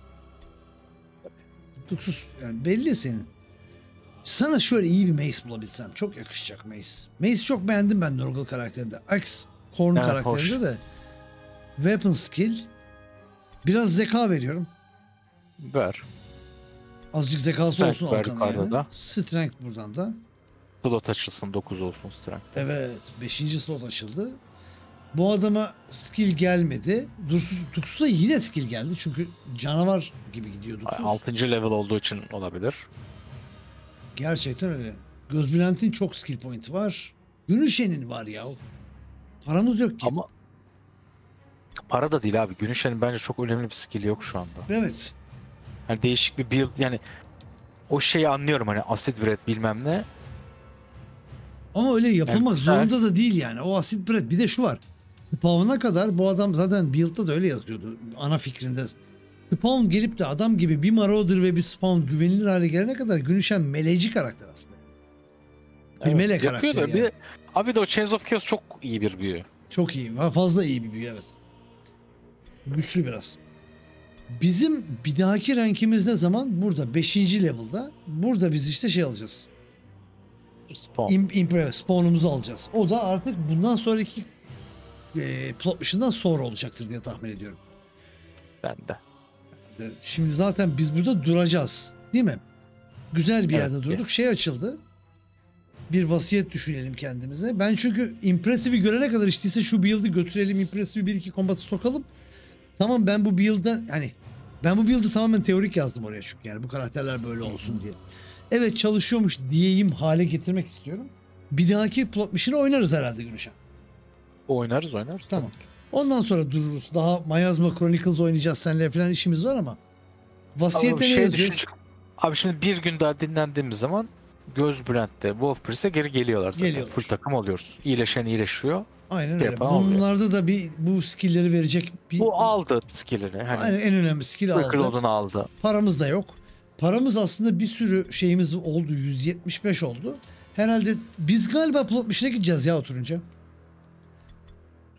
Duxus. Yani belli senin. Sana şöyle iyi bir Mace bulabilsem. Çok yakışacak Mace. Mace çok beğendim ben Nurgle karakterinde. Axe Korn Evet, karakterinde hoş. de. Weapon Skill. Biraz zeka veriyorum. Ver. Azıcık zekası Strength olsun ver Alkan'ın yukarıda yani. da. Strength buradan da. Slot açılsın dokuz olsun strength. Evet. beşinci slot açıldı. Bu adama skill gelmedi. Dursuz, Duxus'a yine skill geldi. Çünkü canavar gibi gidiyor Duxus. altıncı level olduğu için olabilir. Gerçekten öyle. Gözbülent'in çok skill point'i var. Günüşen'in var ya. Paramız yok ki. Ama para da değil abi. Günüşen'in bence çok önemli bir skill'i yok şu anda. Evet. Hani değişik bir build yani o şeyi anlıyorum hani acid breath bilmem ne. Ama öyle yapılmak Yani güzel. zorunda da değil yani. O Acid Breath. Bir de şu var. Spawn'a kadar bu adam zaten build'da da öyle yazıyordu. Ana fikrinde. Spawn gelip de adam gibi bir Marauder ve bir Spawn güvenilir hale gelene kadar Günüşen meleci karakter aslında. Bir Evet, melek yapıyor karakteri da bir yani. de, abi de o Chains of Chaos çok iyi bir büyü. Çok iyi. Fazla iyi bir büyü evet. Güçlü biraz. Bizim bir dahaki rankimiz ne zaman? Burada beşinci level'da. Burada biz işte şey alacağız. Spawn. İm, impre, spawn'umuzu alacağız. O da artık bundan sonraki e, plot mission'dan sonra olacaktır diye tahmin ediyorum. Ben de. E, Şimdi zaten biz burada duracağız. Değil mi? Güzel bir Evet, yerde durduk. yes. Şey açıldı. Bir vasiyet düşünelim kendimize. Ben çünkü Impressive'i görene kadar işteyse şu build'ı götürelim. Impressive'i bir iki kombatı sokalım. Tamam ben bu build'da yani ben bu build'ı tamamen teorik yazdım oraya çünkü yani bu karakterler böyle olsun diye. Evet çalışıyormuş diyeyim hale getirmek istiyorum. Bir dahaki plot mission'ı oynarız herhalde Günüşen. Oynarız oynarız. Tamam. Ondan sonra dururuz. Daha Miasma Chronicles oynayacağız seninle falan işimiz var ama. Vasiyette Abi, ne şey yazıyor? düşünce- abi şimdi bir gün daha dinlendiğimiz zaman Gözbrand'de Wolfpriest'e geri geliyorlar zaten. Geliyorlar. Full takım oluyoruz. İyileşen iyileşiyor. Aynen Şey öyle. yapan oluyor. Bunlarda da bir bu skill'leri verecek bir Bu aldı skill'ini. Hani aynen, en önemli skill aldı. Cloud'unu aldı. Paramız da yok. Paramız aslında bir sürü şeyimiz oldu. yüz yetmiş beş oldu. Herhalde biz galiba plot mission'e gideceğiz ya oturunca.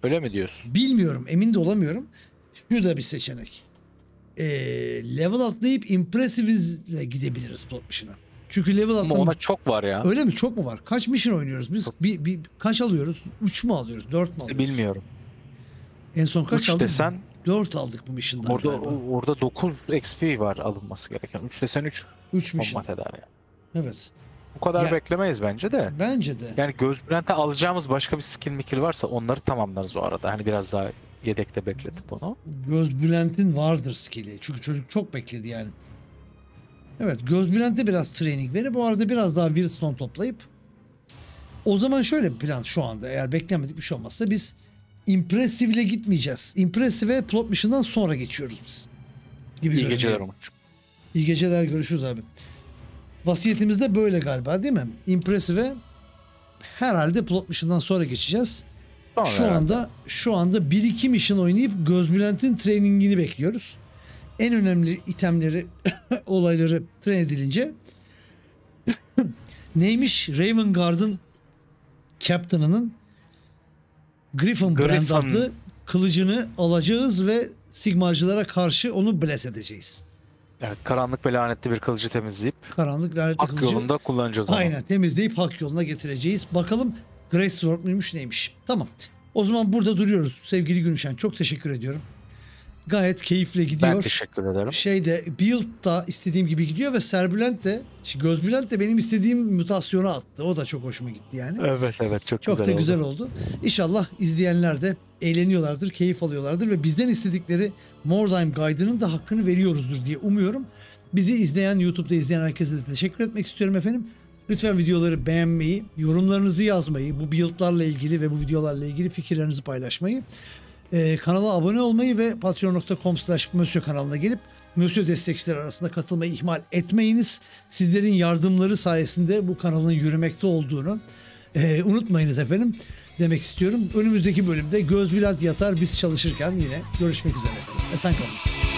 Öyle mi diyorsun? Bilmiyorum, emin de olamıyorum. Şu da bir seçenek. Ee, level atlayıp Impressive'le gidebiliriz plot mission'a. Çünkü level Ama atlama... ona çok var ya. Öyle mi? Çok mu var? Kaç mission oynuyoruz biz? Bir, bir, kaç alıyoruz? üç mü alıyoruz? dört mü alıyoruz? Bilmiyorum. En son kaç üç aldık? desen dört aldık bu mission'dan orada galiba. orada dokuz X P var alınması gereken. üç desen üç üç mission. kombat eder ya. Evet. Bu kadar Ya- beklemeyiz bence de. Bence de. Yani göz brente alacağımız başka bir skill mikil varsa onları tamamlarız o arada. Hani biraz daha yedekte bekletip onu. Göz Bülent'in vardır skill'i. Çünkü çocuk çok bekledi yani. Evet, Göz Bülent'e biraz training verip bu arada biraz daha Willstone toplayıp o zaman şöyle bir plan şu anda, eğer beklenmedik bir şey olmazsa biz Impressive'le gitmeyeceğiz. Impressive'e plot mission'dan sonra geçiyoruz biz. Gibi İyi görünüyor. geceler Umut. İyi geceler, görüşürüz abi. Vasiyetimiz de böyle galiba değil mi? Impressive'e herhalde plot mission'dan sonra geçeceğiz. Sonra Şu herhalde. anda şu anda bir iki mission oynayıp Göz Bülent'in trainingini bekliyoruz. En önemli itemleri, olayları train edilince neymiş? Raven Guard'ın Captain'ının Griffin Brand Griffin. adlı kılıcını alacağız ve Sigmacılara karşı onu bless edeceğiz. Evet, karanlık ve lanetli bir kılıcı temizleyip Karanlık lanetli hak kılıcı yolunda kullanacağız onu. aynen temizleyip hak yoluna getireceğiz. Bakalım Grace Sword muymuş neymiş. Tamam. O zaman burada duruyoruz. Sevgili Günüşen, çok teşekkür ediyorum. Gayet keyifli gidiyor. Ben teşekkür ederim. Şeyde build da istediğim gibi gidiyor ve Serbülent de, şimdi Göz Bülent de benim istediğim mutasyonu attı. O da çok hoşuma gitti yani. Evet evet çok, Çok güzel da güzel oldu. oldu. İnşallah izleyenler de eğleniyorlardır, keyif alıyorlardır ve bizden istedikleri Mordheim Guide'ının da hakkını veriyoruzdur diye umuyorum. Bizi izleyen, YouTube'da izleyen herkese de teşekkür etmek istiyorum efendim. Lütfen videoları beğenmeyi, yorumlarınızı yazmayı, bu build'larla ilgili ve bu videolarla ilgili fikirlerinizi paylaşmayı, Ee, kanala abone olmayı ve patreon nokta com slash Mösyö kanalına gelip Mösyö destekçileri arasında katılmayı ihmal etmeyiniz. Sizlerin yardımları sayesinde bu kanalın yürümekte olduğunu e, unutmayınız efendim demek istiyorum. Önümüzdeki bölümde Göz Bülent yatar biz çalışırken yine görüşmek üzere efendim. Esen kalınız.